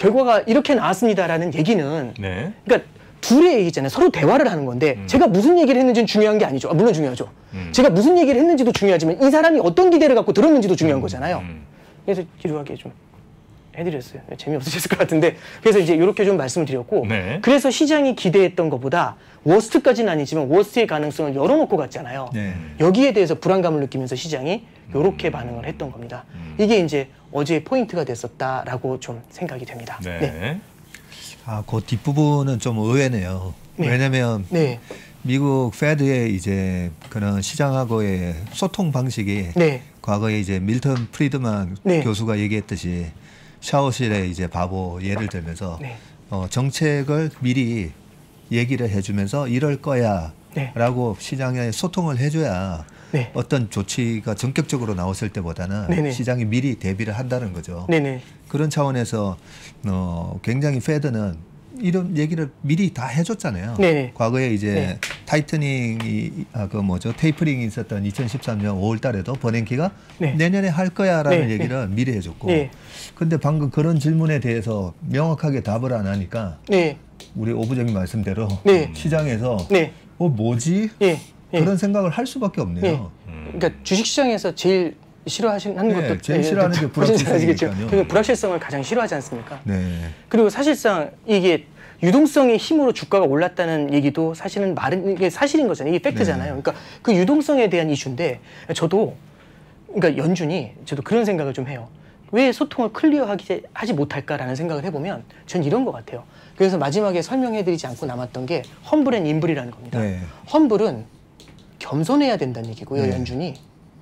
결과가 이렇게 나왔습니다라는 얘기는 네. 그러니까 둘의 얘기잖아요. 서로 대화를 하는 건데 제가 무슨 얘기를 했는지는 중요한 게 아니죠. 물론 중요하죠. 제가 무슨 얘기를 했는지도 중요하지만 이 사람이 어떤 기대를 갖고 들었는지도 중요한 거잖아요. 그래서 지루하게 좀 해드렸어요. 재미없으셨을 것 같은데 그래서 이제 이렇게 좀 말씀을 드렸고 네. 그래서 시장이 기대했던 것보다 워스트까지는 아니지만 워스트의 가능성을 열어놓고 갔잖아요. 네. 여기에 대해서 불안감을 느끼면서 시장이 이렇게 반응을 했던 겁니다. 이게 이제 어제의 포인트가 됐었다라고 좀 생각이 됩니다. 네. 네. 아, 그 뒷부분은 좀 의외네요. 네. 왜냐면 네. 미국 페드의 이제 그런 시장하고의 소통 방식이 네. 과거에 이제 밀턴 프리드만 네. 교수가 얘기했듯이 샤워실에 이제 바보 예를 들면서 네. 정책을 미리 얘기를 해주면서 이럴 거야 네. 라고 시장에 소통을 해줘야 네. 어떤 조치가 전격적으로 나왔을 때보다는 네네. 시장이 미리 대비를 한다는 거죠. 네네. 그런 차원에서 굉장히 페드는 이런 얘기를 미리 다 해줬잖아요. 네네. 과거에 이제 네. 타이트닝이 테이퍼링이 있었던 2013년 5월달에도 버냉키가 네. 내년에 할 거야라는 네. 얘기를 미리 해줬고. 네. 근데 방금 그런 질문에 대해서 명확하게 답을 안 하니까 네. 우리 오부장님 말씀대로 네. 시장에서 네. 뭐지? 예. 예. 그런 생각을 할 수밖에 없네요. 예. 그러니까 주식시장에서 제일 싫어하는 네, 것도 제일 싫어하는 게 불확실성이니까요. 그 불확실성을 가장 싫어하지 않습니까? 네. 그리고 사실상 이게 유동성의 힘으로 주가가 올랐다는 얘기도 사실은 이게 사실인 거잖아요. 이게 팩트잖아요. 네. 그러니까 그 유동성에 대한 이슈인데 저도 그러니까 연준이 저도 그런 생각을 좀 해요. 왜 소통을 클리어하지 못할까라는 생각을 해보면 전 이런 것 같아요. 그래서 마지막에 설명해드리지 않고 남았던 게 험블 앤 임블이라는 겁니다. 네. 험블은 겸손해야 된다는 얘기고요. 네. 연준이.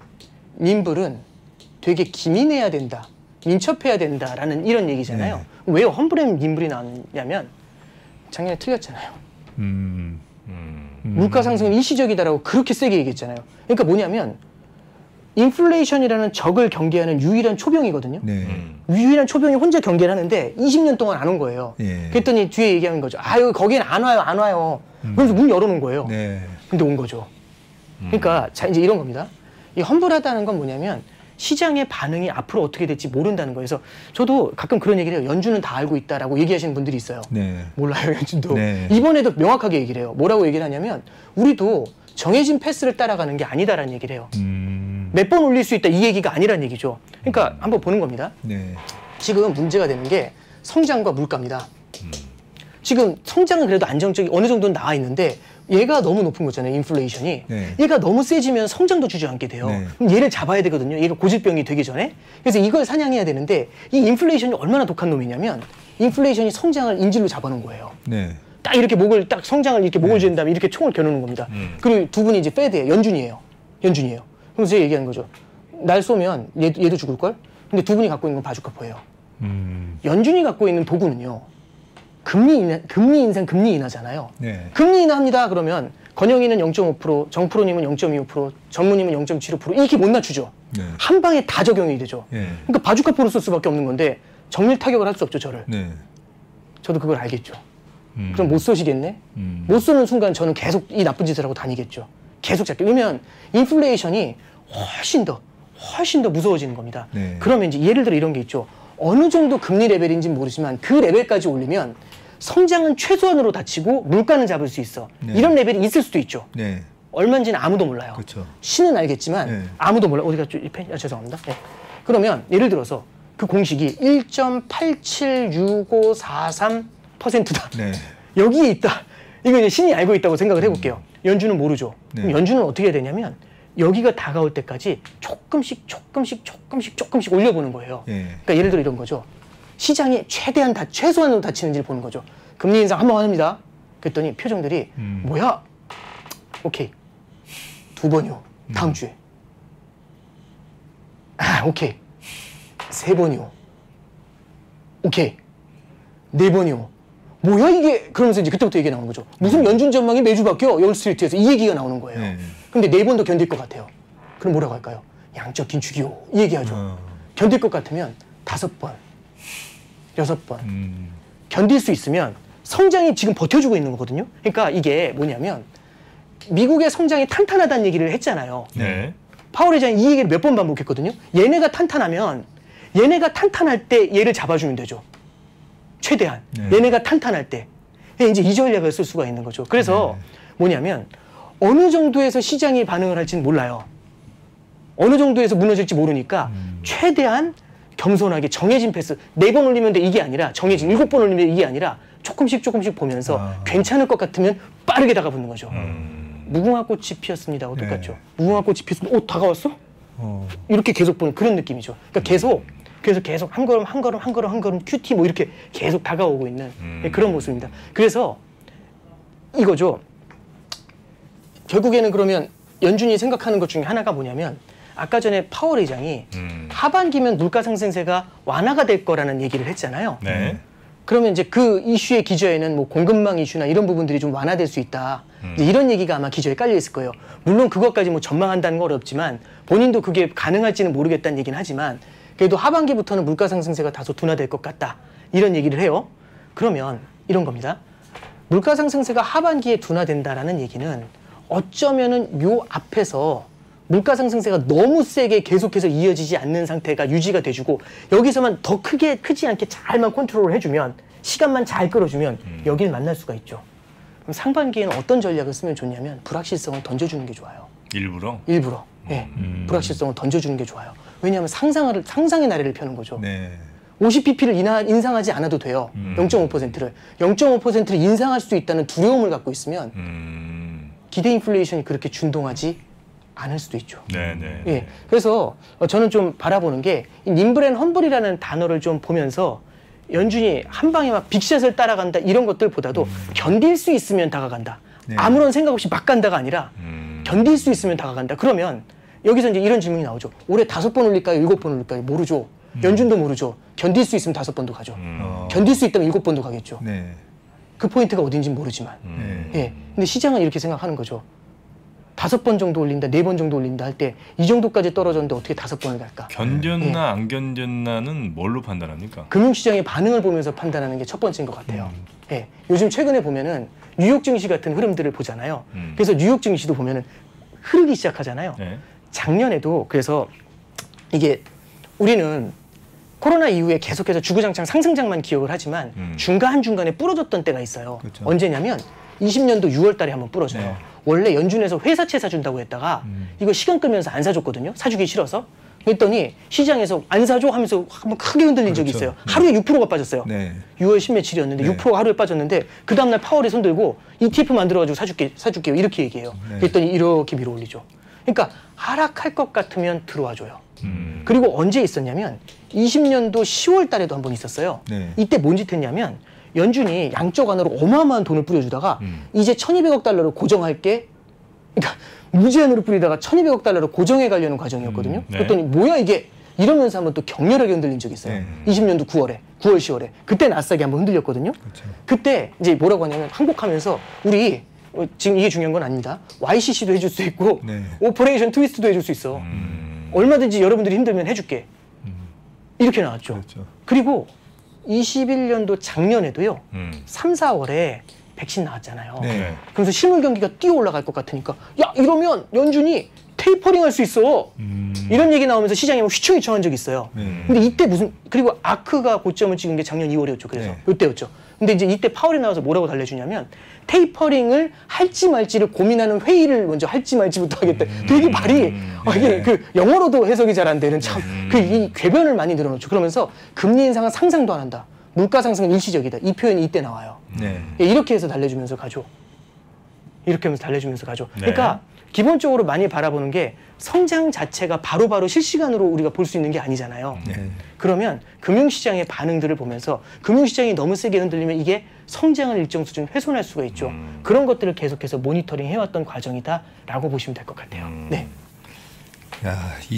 임블은 되게 기민해야 된다. 민첩해야 된다라는 이런 얘기잖아요. 네. 왜요? 험블 앤 임블이 나왔냐면 작년에 틀렸잖아요. 물가 상승은 일시적이다라고 그렇게 세게 얘기했잖아요. 그러니까 뭐냐면 인플레이션이라는 적을 경계하는 유일한 초병이거든요. 네. 유일한 초병이 혼자 경계를 하는데 20년 동안 안 온 거예요. 예. 그랬더니 뒤에 얘기하는 거죠. 아유 거기는 안 와요. 그래서 문 열어놓은 거예요. 네. 근데 온 거죠. 그러니까 자 이제 이런 겁니다. 이 험블하다는 건 뭐냐면 시장의 반응이 앞으로 어떻게 될지 모른다는 거예요. 그래서 저도 가끔 그런 얘기를 해요. 연준은 다 알고 있다라고 얘기하시는 분들이 있어요. 네. 몰라요, 연준도. 네. 이번에도 명확하게 얘기를 해요. 뭐라고 얘기를 하냐면 우리도 정해진 패스를 따라가는 게 아니다라는 얘기를 해요. 몇 번 올릴 수 있다 이 얘기가 아니라는 얘기죠. 그러니까 한번 보는 겁니다. 네. 지금 문제가 되는 게 성장과 물가입니다. 지금 성장은 그래도 안정적이 어느 정도는 나와 있는데 얘가 너무 높은 거잖아요. 인플레이션이. 네. 얘가 너무 세지면 성장도 주저앉게 돼요. 네. 그럼 얘를 잡아야 되거든요. 얘가 고질병이 되기 전에. 그래서 이걸 사냥해야 되는데 이 인플레이션이 얼마나 독한 놈이냐면 인플레이션이 성장을 인질로 잡아놓은 거예요. 네. 딱 이렇게 딱 성장을 이렇게 목을 쥐는 다음에 이렇게 총을 겨누는 겁니다. 그리고 두 분이 이제 페드예요. 연준이에요. 그래서 제가 얘기하는 거죠. 날 쏘면 얘도 죽을걸? 근데 두 분이 갖고 있는 건 바주카포예요. 연준이 갖고 있는 도구는요. 금리 인상, 금리 인하잖아요. 네. 금리 인하합니다. 그러면 건영이는 0.5%, 정프로님은 0.25%, 전무님은 0.75% 이렇게 못 낮추죠. 네. 한 방에 다 적용이 되죠. 네. 그러니까 바주카포로 쓸 수밖에 없는 건데 정밀 타격을 할 수 없죠, 저를. 네. 저도 그걸 알겠죠. 그럼 못 쏘시겠네? 못 쏘는 순간 저는 계속 이 나쁜 짓을 하고 다니겠죠. 계속 잡게. 그러면 인플레이션이 훨씬 더 무서워지는 겁니다. 네. 그러면 이제 예를 들어 이런 게 있죠. 어느 정도 금리 레벨인지는 모르지만 그 레벨까지 올리면 성장은 최소한으로 닫히고 물가는 잡을 수 있어. 네. 이런 레벨이 있을 수도 있죠. 네. 얼마인지는 아무도 몰라요. 그렇죠. 신은 알겠지만 네. 아무도 몰라. 어디 갔죠? 이 펜? 죄송합니다. 네. 그러면 예를 들어서 그 공식이 1.876543%다. 네. 여기에 있다. 이거 이제 신이 알고 있다고 생각을 해볼게요. 연준은 모르죠. 네. 그럼 연준은 어떻게 해야 되냐면 여기가 다가올 때까지 조금씩 올려보는 거예요. 네. 그러니까 예를 들어 이런 거죠. 시장이 최소한으로 닫히는지를 보는 거죠. 금리 인상 한번 합니다. 그랬더니 표정들이 뭐야? 오케이. 2번이요. 다음 주에. 아, 오케이. 3번이요. 오케이. 4번이요. 뭐야 이게? 그러면서 이제 그때부터 얘기가 나오는 거죠. 무슨 연준 전망이 매주 바뀌어? 월스트리트에서 이 얘기가 나오는 거예요. 네. 근데 4번도 견딜 것 같아요. 그럼 뭐라고 할까요? 양적 긴축이요. 이 얘기하죠. 견딜 것 같으면 5번, 6번. 견딜 수 있으면 성장이 지금 버텨주고 있는 거거든요. 그러니까 이게 뭐냐면 미국의 성장이 탄탄하다는 얘기를 했잖아요. 네. 파월 회장이 이 얘기를 몇 번 반복했거든요. 얘네가 탄탄할 때 얘를 잡아주면 되죠. 최대한 얘네가 탄탄할 때 이제 이 전략을 쓸 수가 있는 거죠. 그래서 뭐냐면 어느 정도에서 시장이 반응을 할지는 몰라요. 어느 정도에서 무너질지 모르니까 최대한 겸손하게 정해진 패스 4번 올리면 돼 이게 아니라 정해진 7번 올리면 이게 아니라 조금씩 보면서 괜찮을 것 같으면 빠르게 다가붙는 거죠. 무궁화 꽃이 피었습니다하고 똑같죠. 무궁화 꽃이 피었습니다. 다가왔어? 이렇게 계속 보는 그런 느낌이죠. 그러니까 계속 한 걸음 큐티 뭐 이렇게 계속 다가오고 있는 그런 모습입니다. 그래서 이거죠. 결국에는 그러면 연준이 생각하는 것 중에 하나가 뭐냐면 아까 전에 파월 의장이 하반기면 물가 상승세가 완화가 될 거라는 얘기를 했잖아요. 네. 그러면 이제 그 이슈의 기저에는 뭐 공급망 이슈나 이런 부분들이 좀 완화될 수 있다. 이제 이런 얘기가 아마 기저에 깔려 있을 거예요. 물론 그것까지 뭐 전망한다는 건 어렵지만 본인도 그게 가능할지는 모르겠다는 얘기는 하지만 그래도 하반기부터는 물가 상승세가 다소 둔화될 것 같다. 이런 얘기를 해요. 그러면 이런 겁니다. 물가 상승세가 하반기에 둔화된다라는 얘기는 어쩌면은 요 앞에서 물가 상승세가 너무 세게 계속해서 이어지지 않는 상태가 유지가 돼주고 여기서만 더 크지 않게 잘만 컨트롤을 해주면 시간만 잘 끌어주면 여길 만날 수가 있죠. 그럼 상반기에는 어떤 전략을 쓰면 좋냐면 불확실성을 던져주는 게 좋아요. 일부러. 예. 불확실성을 던져주는 게 좋아요. 왜냐하면 상상의 나래를 펴는 거죠. 네. 50pp를 인상하지 않아도 돼요. 0.5%를. 0.5%를 인상할 수 있다는 두려움을 갖고 있으면 기대 인플레이션이 그렇게 준동하지 않을 수도 있죠. 네네. 예. 그래서 저는 좀 바라보는 게 님블 앤 험블이라는 단어를 좀 보면서 연준이 한 방에 막 빅샷을 따라간다 이런 것들보다도 견딜 수 있으면 다가간다. 네. 아무런 생각 없이 막 간다가 아니라 견딜 수 있으면 다가간다. 그러면 여기서 이제 이런 질문이 나오죠. 올해 5번 올릴까요? 7번 올릴까요? 모르죠. 연준도 모르죠. 견딜 수 있으면 5번도 가죠. 견딜 수 있다면 7번도 가겠죠. 네. 그 포인트가 어딘지 모르지만. 예. 근데 시장은 이렇게 생각하는 거죠. 5번 정도 올린다, 4번 정도 올린다 할 때 이 정도까지 떨어졌는데 어떻게 5번을 갈까? 견뎠나 안 견뎠나는 뭘로 판단합니까? 금융시장의 반응을 보면서 판단하는 게 첫 번째인 것 같아요. 예. 요즘 최근에 보면은 뉴욕 증시 같은 흐름들을 보잖아요. 그래서 뉴욕 증시도 보면은 흐르기 시작하잖아요. 네. 작년에도 그래서 이게 우리는 코로나 이후에 계속해서 주구장창 상승장만 기억을 하지만 중간중간에 부러졌던 때가 있어요. 그렇죠. 언제냐면 20년도 6월 달에 한번 부러져요. 네. 원래 연준에서 회사채 사준다고 했다가 이거 시간 끌면서 안 사줬거든요. 사주기 싫어서. 그랬더니 시장에서 안 사줘 하면서 한번 크게 흔들린 적이 있어요. 하루에 6%가 빠졌어요. 네. 6월 10 며칠이었는데 네. 6%가 하루에 빠졌는데 그 다음날 파월이 손들고 ETF 만들어가지고 사줄게요. 이렇게 얘기해요. 네. 그랬더니 이렇게 밀어 올리죠. 그러니까 하락할 것 같으면 들어와줘요. 그리고 언제 있었냐면 20년도 10월 달에도 한 번 있었어요. 네. 이때 뭔 짓 했냐면 연준이 양쪽 안으로 어마어마한 돈을 뿌려주다가 이제 1200억 달러를 고정할게. 그러니까 무제한으로 뿌리다가 1200억 달러를 고정해 가려는 과정이었거든요. 네. 그랬더니 뭐야 이게 이러면서 한번 또 격렬하게 흔들린 적이 있어요. 네. 20년도 9월, 10월에. 그때 나스닥이 한번 흔들렸거든요. 그렇죠. 그때 이제 뭐라고 하냐면 항복하면서 우리 지금 이게 중요한 건 아닙니다. YCC도 해줄 수 있고 네. 오퍼레이션 트위스트도 해줄 수 있어. 얼마든지 여러분들이 힘들면 해줄게. 이렇게 나왔죠. 그렇죠. 그리고 21년도 작년에도요. 3, 4월에 백신 나왔잖아요. 네. 그래서 실물 경기가 뛰어 올라갈 것 같으니까 야 이러면 연준이 테이퍼링 할 수 있어. 이런 얘기 나오면서 시장이 휘청휘청한 적이 있어요. 근데 이때 그리고 아크가 고점을 찍은 게 작년 2월이었죠. 그래서 네. 이때였죠. 근데 이제 이때 파월이 나와서 뭐라고 달래주냐면 테이퍼링을 할지 말지를 고민하는 회의를 먼저 할지 말지부터 하겠다. 되게 말이 이게 그 영어로도 해석이 잘 안 되는 참 이 궤변을 많이 늘어놓죠. 그러면서 금리 인상은 상상도 안 한다. 물가 상승은 일시적이다. 이 표현이 이때 나와요. 네. 예, 이렇게 해서 달래주면서 가죠. 이렇게 하면서 달래주면서 가죠. 네. 그러니까 기본적으로 많이 바라보는 게 성장 자체가 바로바로 실시간으로 우리가 볼 수 있는 게 아니잖아요. 네. 그러면 금융시장의 반응들을 보면서 금융시장이 너무 세게 흔들리면 이게 성장을 일정 수준 훼손할 수가 있죠. 그런 것들을 계속해서 모니터링 해왔던 과정이다라고 보시면 될 것 같아요. 네. 야,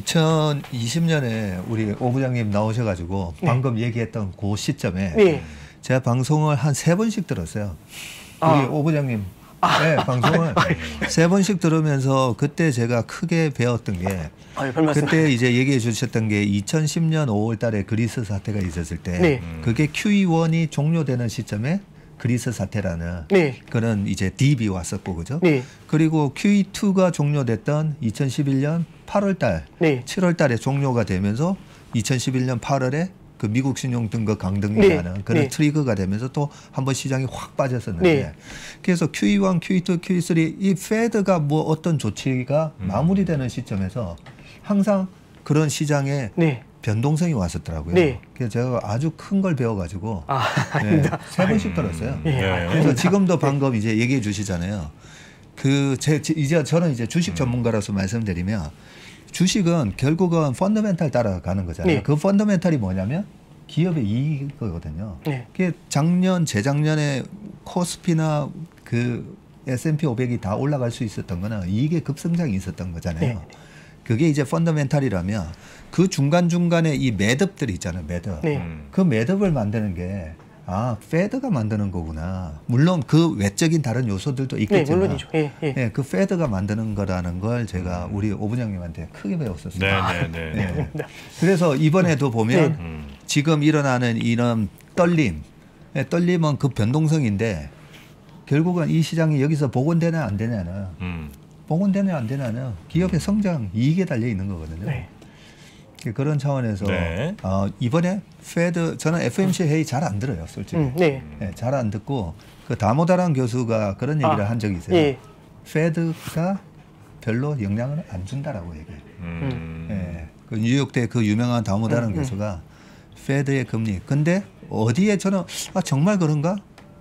2020년에 우리 오 부장님 나오셔가지고 방금 얘기했던 그 시점에 네. 제가 방송을 한 3번씩 들었어요. 아. 우리 오 부장님 네, 방송을 3번씩 들으면서 그때 제가 크게 배웠던 게 아유, 별 말씀. 그때 이제 얘기해 주셨던 게 2010년 5월 달에 그리스 사태가 있었을 때 네. 그게 QE1이 종료되는 시점에 그리스 사태라는 네. 그런 이제 딥이 왔었고 그죠? 네. 그리고 QE2가 종료됐던 2011년 8월 달, 네. 7월 달에 종료가 되면서 2011년 8월에 그 미국 신용 등급 강등이라는 네. 그런 네. 트리거가 되면서 또 한번 시장이 확 빠졌었는데 네. 그래서 QE1, QE2, QE3 이 페드가 뭐 어떤 조치가 마무리되는 시점에서 항상 그런 시장에 네. 변동성이 왔었더라고요. 네. 그래서 제가 아주 큰 걸 배워가지고 아닙니다. 3번씩 들었어요. 예. 그래서 지금도 방금 이제 얘기해 주시잖아요. 이제 저는 이제 주식 전문가로서 말씀드리면 주식은 결국은 펀더멘탈 따라가는 거잖아요. 네. 그 펀더멘탈이 뭐냐면 기업의 이익이거든요. 네. 그게 재작년에 코스피나 그 S&P 500이 다 올라갈 수 있었던 거는 이익의 급성장이 있었던 거잖아요. 네. 그게 이제 펀더멘탈이라면 그 중간중간에 이 매듭들이 있잖아요. 매듭. 네. 그 매듭을 만드는 게 페드가 만드는 거구나. 물론 그 외적인 다른 요소들도 네, 있겠지만 물론이죠. 예, 예. 네, 그 페드가 만드는 거라는 걸 제가 우리 오 부장님한테 크게 배웠었어요. 네. 그래서 이번에도 보면 지금 일어나는 이런 떨림, 떨림은 그 변동성인데 결국은 이 시장이 여기서 복원되냐 안 되냐는 복원되냐 안 되냐는 기업의 성장 이익에 달려 있는 거거든요. 네. 그런 차원에서 네. 이번에 페드 저는 FOMC 회의 잘 안 들어요, 솔직히. 네. 잘 안 듣고 그 다모다란 교수가 그런 얘기를 한 적이 있어요. 예. 페드가 별로 영향을 안 준다라고 얘기해요. 그 뉴욕대 그 유명한 다모다란 교수가 페드의 금리. 근데 어디에 저는 정말 그런가?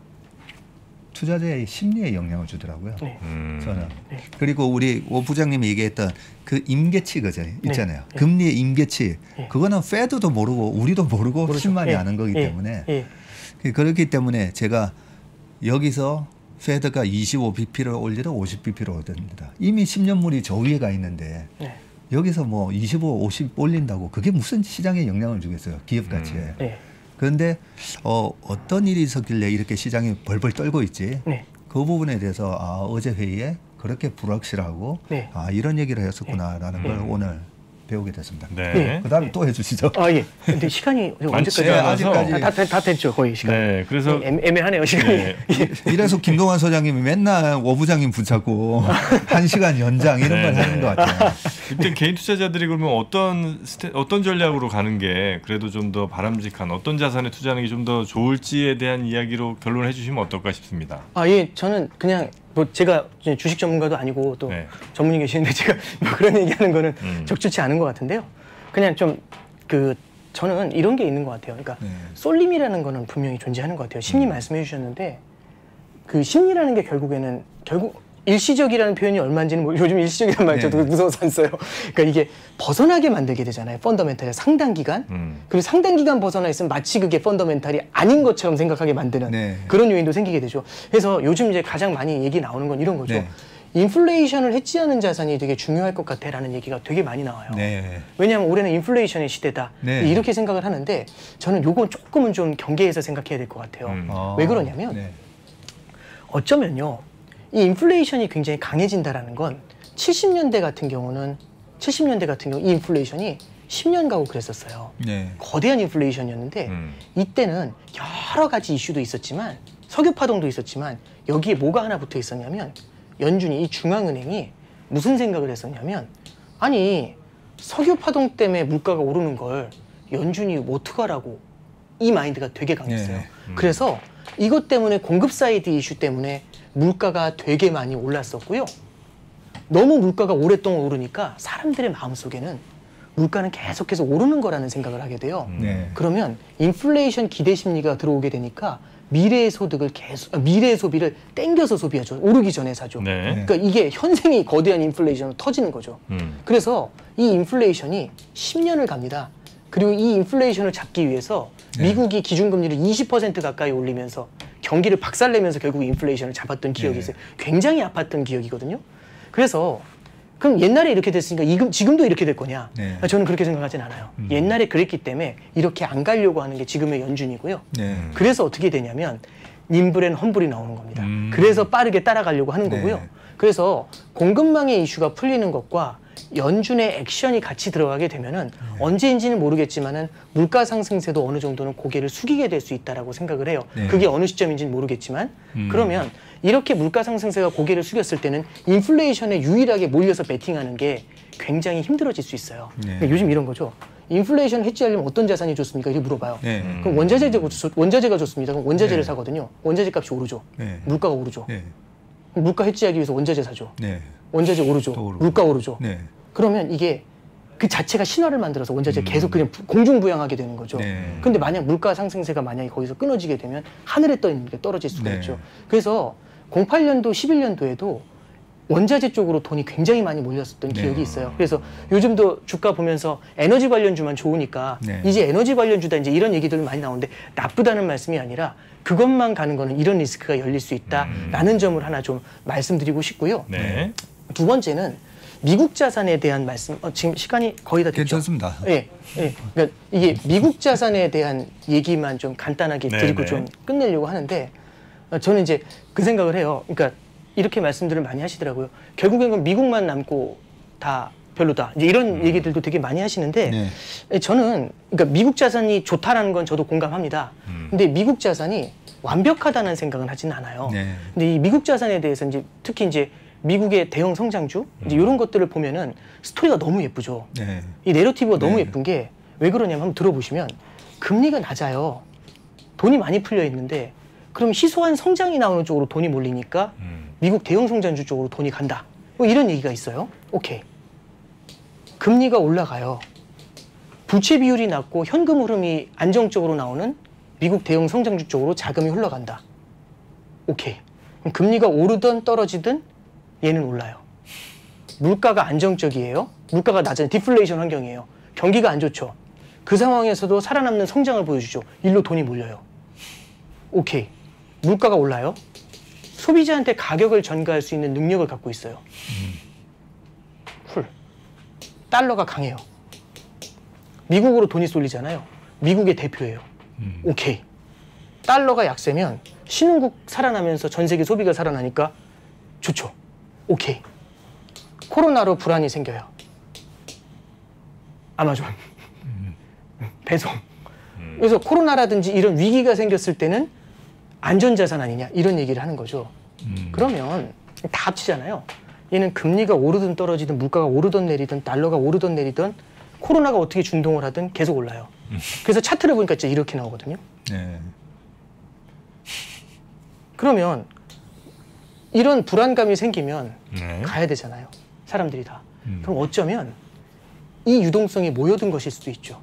투자자의 심리에 영향을 주더라고요. 네. 저는. 그리고 우리 오 부장님이 얘기했던 그 임계치 있잖아요. 네. 금리의 임계치. 네. 그거는 페드도 모르고 우리도 모르고 신만이 예. 아는 거기 예. 때문에 예. 그렇기 때문에 제가 여기서 페드가 25bp를 올리든 50bp를 올립니다. 이미 10년물이 저 위에 가 있는데 네. 여기서 뭐 25, 50 올린다고 그게 무슨 시장에 영향을 주겠어요. 기업 가치에. 네. 그런데 어떤 일이 있었길래 이렇게 시장이 벌벌 떨고 있지. 네. 그 부분에 대해서 어제 회의에 그렇게 불확실하고 네. 이런 얘기를 했었구나라는 걸 오늘 배우게 됐습니다. 네. 그다음에 또 해주시죠. 예. 근데 시간이 언제까지? 많지 않아서. 아직까지. 다 됐죠, 거의 시간. 네, 그래서 애매하네요, 시간이. 네. 이래서 김동완 소장님이 맨날 오 부장님 붙잡고 1시간 연장 이런 걸 네, 하는 네. 것 같아요. 일단 개인 투자자들이 그러면 어떤 전략으로 가는 게 그래도 좀 더 바람직한 어떤 자산에 투자하는 게 좀 더 좋을지에 대한 이야기로 결론을 해주시면 어떨까 싶습니다. 예, 저는 그냥 뭐 제가 주식 전문가도 아니고 또 네. 전문이 계시는데 제가 뭐 그런 얘기하는 거는 적절치 않은 것 같은데요. 그냥 좀 저는 이런 게 있는 것 같아요. 그러니까 쏠림이라는 거는 분명히 존재하는 것 같아요. 심리 말씀해 주셨는데 그 심리라는 게 결국 일시적이라는 표현이 얼마인지는 요즘 일시적이라는 말 저도 무서워서 안 써요. 그러니까 이게 벗어나게 만들게 되잖아요. 펀더멘탈에 상당 기간. 그리고 상당 기간 벗어나 있으면 마치 그게 펀더멘탈이 아닌 것처럼 생각하게 만드는 그런 요인도 생기게 되죠. 그래서 요즘 이제 가장 많이 얘기 나오는 건 이런 거죠. 인플레이션을 해지하는 자산이 되게 중요할 것 같아라는 얘기가 되게 많이 나와요. 왜냐하면 올해는 인플레이션의 시대다. 이렇게 생각을 하는데 저는 요건 조금은 좀 경계해서 생각해야 될 것 같아요. 왜 그러냐면 어쩌면요. 이 인플레이션이 굉장히 강해진다라는 건 70년대 같은 경우 이 인플레이션이 10년 가고 그랬었어요. 거대한 인플레이션이었는데 이때는 여러 가지 이슈도 있었지만 석유 파동도 있었지만 여기에 뭐가 하나 붙어 있었냐면 연준이 이 중앙은행이 무슨 생각을 했었냐면 아니 석유 파동 때문에 물가가 오르는 걸 연준이 어떡하라고 이 마인드가 되게 강했어요. 그래서 이것 때문에 공급 사이드 이슈 때문에 물가가 되게 많이 올랐었고요. 너무 물가가 오랫동안 오르니까 사람들의 마음속에는 물가는 계속해서 오르는 거라는 생각을 하게 돼요. 그러면 인플레이션 기대 심리가 들어오게 되니까 미래의 소비를 땡겨서 소비하죠. 오르기 전에 사죠. 그러니까 이게 현생이 거대한 인플레이션으로 터지는 거죠. 그래서 이 인플레이션이 10년을 갑니다. 그리고 이 인플레이션을 잡기 위해서 미국이 기준금리를 20% 가까이 올리면서 경기를 박살내면서 결국 인플레이션을 잡았던 기억이 있어요. 굉장히 아팠던 기억이거든요. 그래서 그럼 옛날에 이렇게 됐으니까 지금도 이렇게 될 거냐? 저는 그렇게 생각하진 않아요. 옛날에 그랬기 때문에 이렇게 안 가려고 하는 게 지금의 연준이고요. 그래서 어떻게 되냐면 님블 앤 험블이 나오는 겁니다. 그래서 빠르게 따라가려고 하는 거고요. 그래서 공급망의 이슈가 풀리는 것과 연준의 액션이 같이 들어가게 되면은 언제인지는 모르겠지만은 물가 상승세도 어느 정도는 고개를 숙이게 될 수 있다라고 생각을 해요. 그게 어느 시점인지는 모르겠지만 그러면 이렇게 물가 상승세가 고개를 숙였을 때는 인플레이션에 유일하게 몰려서 베팅하는 게 굉장히 힘들어질 수 있어요. 그러니까 요즘 이런 거죠. 인플레이션 해지하려면 어떤 자산이 좋습니까? 이렇게 물어봐요. 네. 그럼 원자재가 좋습니다. 그럼 원자재를 네. 사거든요. 원자재 값이 오르죠. 네. 물가가 오르죠. 네. 물가 해지하기 위해서 원자재 사죠. 네. 원자재 오르죠. 또 오르고. 물가 오르죠. 네. 그러면 이게 그 자체가 신화를 만들어서 원자재 계속 그냥 공중부양하게 되는 거죠. 네. 근데 만약 물가 상승세가 만약에 거기서 끊어지게 되면 하늘에 떠 있는 게 떨어질 수가 네. 있죠. 그래서 08년도, 11년도에도 원자재 쪽으로 돈이 굉장히 많이 몰렸었던 네. 기억이 있어요. 그래서 요즘도 주가 보면서 에너지 관련주만 좋으니까 네. 이제 에너지 관련주다 이제 이런 얘기들이 많이 나오는데 나쁘다는 말씀이 아니라 그것만 가는 거는 이런 리스크가 열릴 수 있다라는 점을 하나 좀 말씀드리고 싶고요. 네. 두 번째는 미국 자산에 대한 말씀. 지금 시간이 거의 다 됐죠. 괜찮습니다. 예, 예. 그러니까 이게 미국 자산에 대한 얘기만 좀 간단하게 네, 드리고 네. 좀 끝내려고 하는데 저는 이제 그 생각을 해요. 그러니까 이렇게 말씀들을 많이 하시더라고요. 결국엔 건 미국만 남고 다 별로다. 이제 이런 얘기들도 되게 많이 하시는데 네. 저는 그러니까 미국 자산이 좋다라는 건 저도 공감합니다. 근데 미국 자산이 완벽하다는 생각은 하지는 않아요. 네. 근데 이 미국 자산에 대해서 이제 특히 이제 미국의 대형 성장주 이제 이런 것들을 보면은 스토리가 너무 예쁘죠. 네. 이 내러티브가 너무 네. 예쁜 게 왜 그러냐면 한번 들어보시면 금리가 낮아요. 돈이 많이 풀려 있는데 그럼 희소한 성장이 나오는 쪽으로 돈이 몰리니까 미국 대형 성장주 쪽으로 돈이 간다. 뭐 이런 얘기가 있어요. 오케이. 금리가 올라가요. 부채 비율이 낮고 현금 흐름이 안정적으로 나오는 미국 대형 성장주 쪽으로 자금이 흘러간다. 오케이. 그럼 금리가 오르든 떨어지든 얘는 올라요. 물가가 안정적이에요. 물가가 낮은 디플레이션 환경이에요. 경기가 안 좋죠. 그 상황에서도 살아남는 성장을 보여주죠. 일로 돈이 몰려요. 오케이. 물가가 올라요. 소비자한테 가격을 전가할 수 있는 능력을 갖고 있어요. 쿨. 달러가 강해요. 미국으로 돈이 쏠리잖아요. 미국의 대표예요. 오케이. 달러가 약세면 신흥국 살아나면서 전 세계 소비가 살아나니까 좋죠. 오케이. 코로나로 불안이 생겨요. 아마존. 배송. 그래서 코로나라든지 이런 위기가 생겼을 때는 안전자산 아니냐 이런 얘기를 하는 거죠. 그러면 다 합치잖아요. 얘는 금리가 오르든 떨어지든 물가가 오르든 내리든 달러가 오르든 내리든 코로나가 어떻게 준동을 하든 계속 올라요. 그래서 차트를 보니까 진짜 이렇게 나오거든요. 네. 그러면 이런 불안감이 생기면 네. 가야 되잖아요. 사람들이 다. 그럼 어쩌면 이 유동성이 모여든 것일 수도 있죠.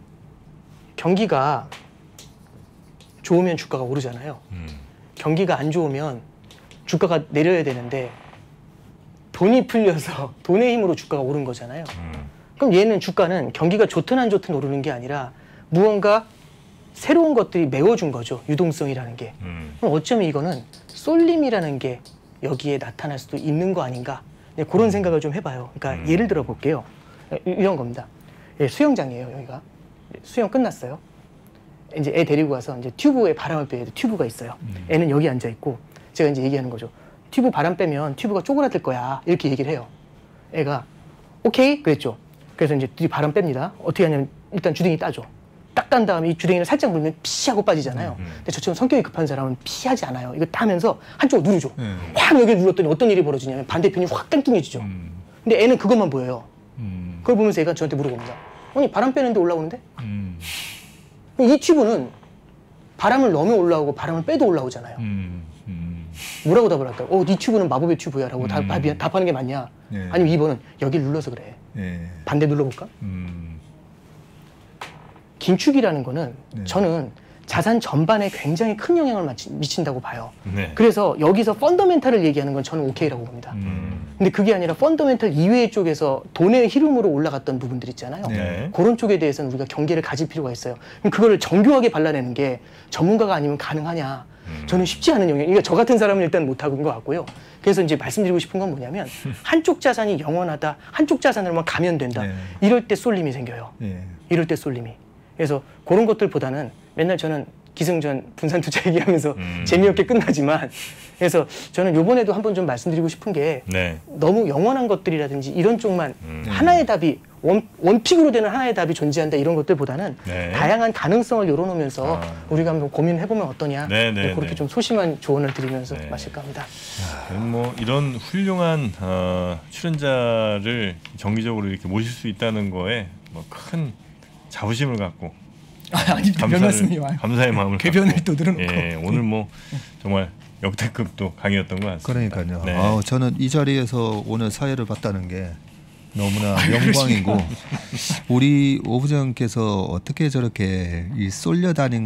경기가 좋으면 주가가 오르잖아요. 경기가 안 좋으면 주가가 내려야 되는데 돈이 풀려서 돈의 힘으로 주가가 오른 거잖아요. 그럼 얘는 주가는 경기가 좋든 안 좋든 오르는 게 아니라 무언가 새로운 것들이 메워준 거죠. 유동성이라는 게. 그럼 어쩌면 이거는 쏠림이라는 게 여기에 나타날 수도 있는 거 아닌가. 네, 그런 생각을 좀 해봐요. 그러니까 예를 들어 볼게요. 이런 겁니다. 예, 수영장이에요, 여기가. 수영 끝났어요. 이제 애 데리고 가서 이제 튜브에 바람을 빼야 돼. 튜브가 있어요. 애는 여기 앉아 있고 제가 이제 얘기하는 거죠. 튜브 바람 빼면 튜브가 쪼그라들 거야. 이렇게 얘기를 해요. 애가 오케이 그랬죠. 그래서 이제 바람 뺍니다. 어떻게 하냐면 일단 주둥이 따죠. 딱 딴 다음에 이 주둥이를 살짝 물면 피하고 빠지잖아요. 근데 저처럼 성격이 급한 사람은 피하지 않아요. 이거 따면서 한쪽을 누르죠. 확 여기를 눌렀더니 어떤 일이 벌어지냐면 반대편이 확 땡뚱해지죠. 근데 애는 그것만 보여요. 그걸 보면서 애가 저한테 물어봅니다. 아니 바람 빼는데 올라오는데? 이 튜브는 바람을 넣으면 올라오고 바람을 빼도 올라오잖아요. 뭐라고 답을 할까요? 네 튜브는 마법의 튜브야 라고 답하는 게 맞냐? 네. 아니면 2번은 여기를 눌러서 그래. 네. 반대 눌러볼까? 긴축이라는 거는 네. 저는 자산 전반에 굉장히 큰 영향을 미친다고 봐요. 네. 그래서 여기서 펀더멘탈을 얘기하는 건 저는 오케이라고 봅니다. 근데 그게 아니라 펀더멘탈 이외의 쪽에서 돈의 흐름으로 올라갔던 부분들 있잖아요. 네. 그런 쪽에 대해서는 우리가 경계를 가질 필요가 있어요. 그럼 그거를 정교하게 발라내는 게 전문가가 아니면 가능하냐? 저는 쉽지 않은 영역. 그러니까 저 같은 사람은 일단 못하는 것 같고요. 그래서 이제 말씀드리고 싶은 건 뭐냐면 한쪽 자산이 영원하다, 한쪽 자산으로만 가면 된다. 네. 이럴 때 쏠림이 생겨요. 네. 이럴 때 쏠림이. 그래서 그런 것들보다는 맨날 저는 기승전 분산 투자 얘기하면서 재미없게 끝나지만 그래서 저는 요번에도 한번 좀 말씀드리고 싶은 게 네. 너무 영원한 것들이라든지 이런 쪽만 하나의 답이 원픽으로 되는 하나의 답이 존재한다 이런 것들보다는 네. 다양한 가능성을 열어놓으면서 우리가 한번 고민해보면 어떠냐. 네, 네, 그렇게 네. 좀 소심한 조언을 드리면서 네. 마실까 합니다. 뭐 이런 훌륭한 출연자를 정기적으로 이렇게 모실 수 있다는 거에 뭐 큰 자부심을 갖고 아닙니다. 별 말씀이 와요. 감사의 마음을 궤변을 갖고, 또 늘어놓고. 예, 오늘 뭐 정말 역대급 또 강의였던 것 같습니다. 그러니까요. 네. 저는 이 자리에서 오늘 사회를 봤다는 게 너무나 영광이고 우리 오부장께서 어떻게 저렇게 이 쏠려 다니는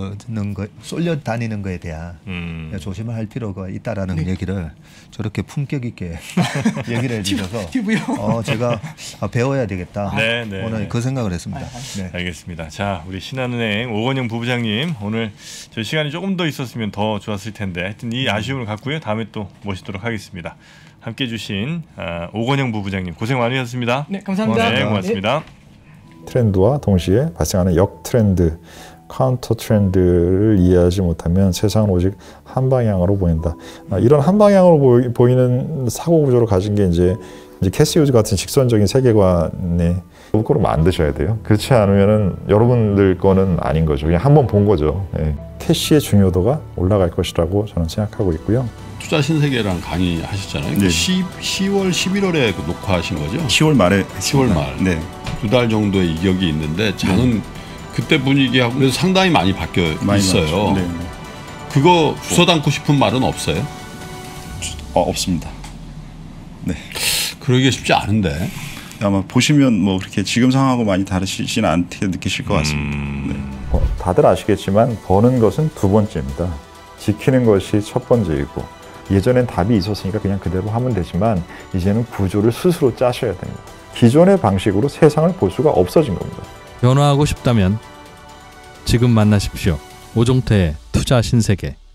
거에 대한 조심을 할 필요가 있다라는 얘기를 저렇게 품격 있게 얘기를 해주셔서 제가 배워야 되겠다. 오늘 그 생각을 했습니다. 네. 알겠습니다. 자, 우리 신한은행 오건영 부부장님 오늘 저희 시간이 조금 더 있었으면 더 좋았을 텐데 하여튼 이 아쉬움을 갖고요. 다음에 또 모시도록 하겠습니다. 함께해 주신 오건영 부부장님 고생 많으셨습니다. 네, 감사합니다. 네, 고맙습니다. 트렌드와 동시에 발생하는 역 트렌드, 카운터 트렌드를 이해하지 못하면 세상은 오직 한 방향으로 보인다. 이런 한 방향으로 보이는 사고 구조를 가진 게 이제 캐시 휴즈 같은 직선적인 세계관에 거꾸로 만드셔야 돼요. 그렇지 않으면은 여러분들 거는 아닌 거죠. 그냥 한번 본 거죠. 네. 캐시의 중요도가 올라갈 것이라고 저는 생각하고 있고요. 투자 신세계랑 강의 하셨잖아요. 네. 10월, 11월에 녹화하신 거죠? 10월 말에. 10월 말. 네. 2달 정도의 이격이 있는데 장은 그때 분위기하고 그래서 상당히 많이 바뀌어 있어요. 네. 그거 주워 담고 싶은 말은 없어요? 없습니다. 네. 그러기가 쉽지 않은데. 아마 보시면 뭐 그렇게 지금 상황하고 많이 다르시지는 않게 느끼실 것 같습니다. 네. 다들 아시겠지만 버는 것은 두 번째입니다. 지키는 것이 첫 번째이고 예전엔 답이 있었으니까 그냥 그대로 하면 되지만 이제는 구조를 스스로 짜셔야 됩니다. 기존의 방식으로 세상을 볼 수가 없어진 겁니다. 변화하고 싶다면 지금 만나십시오. 오종태의 투자 신세계.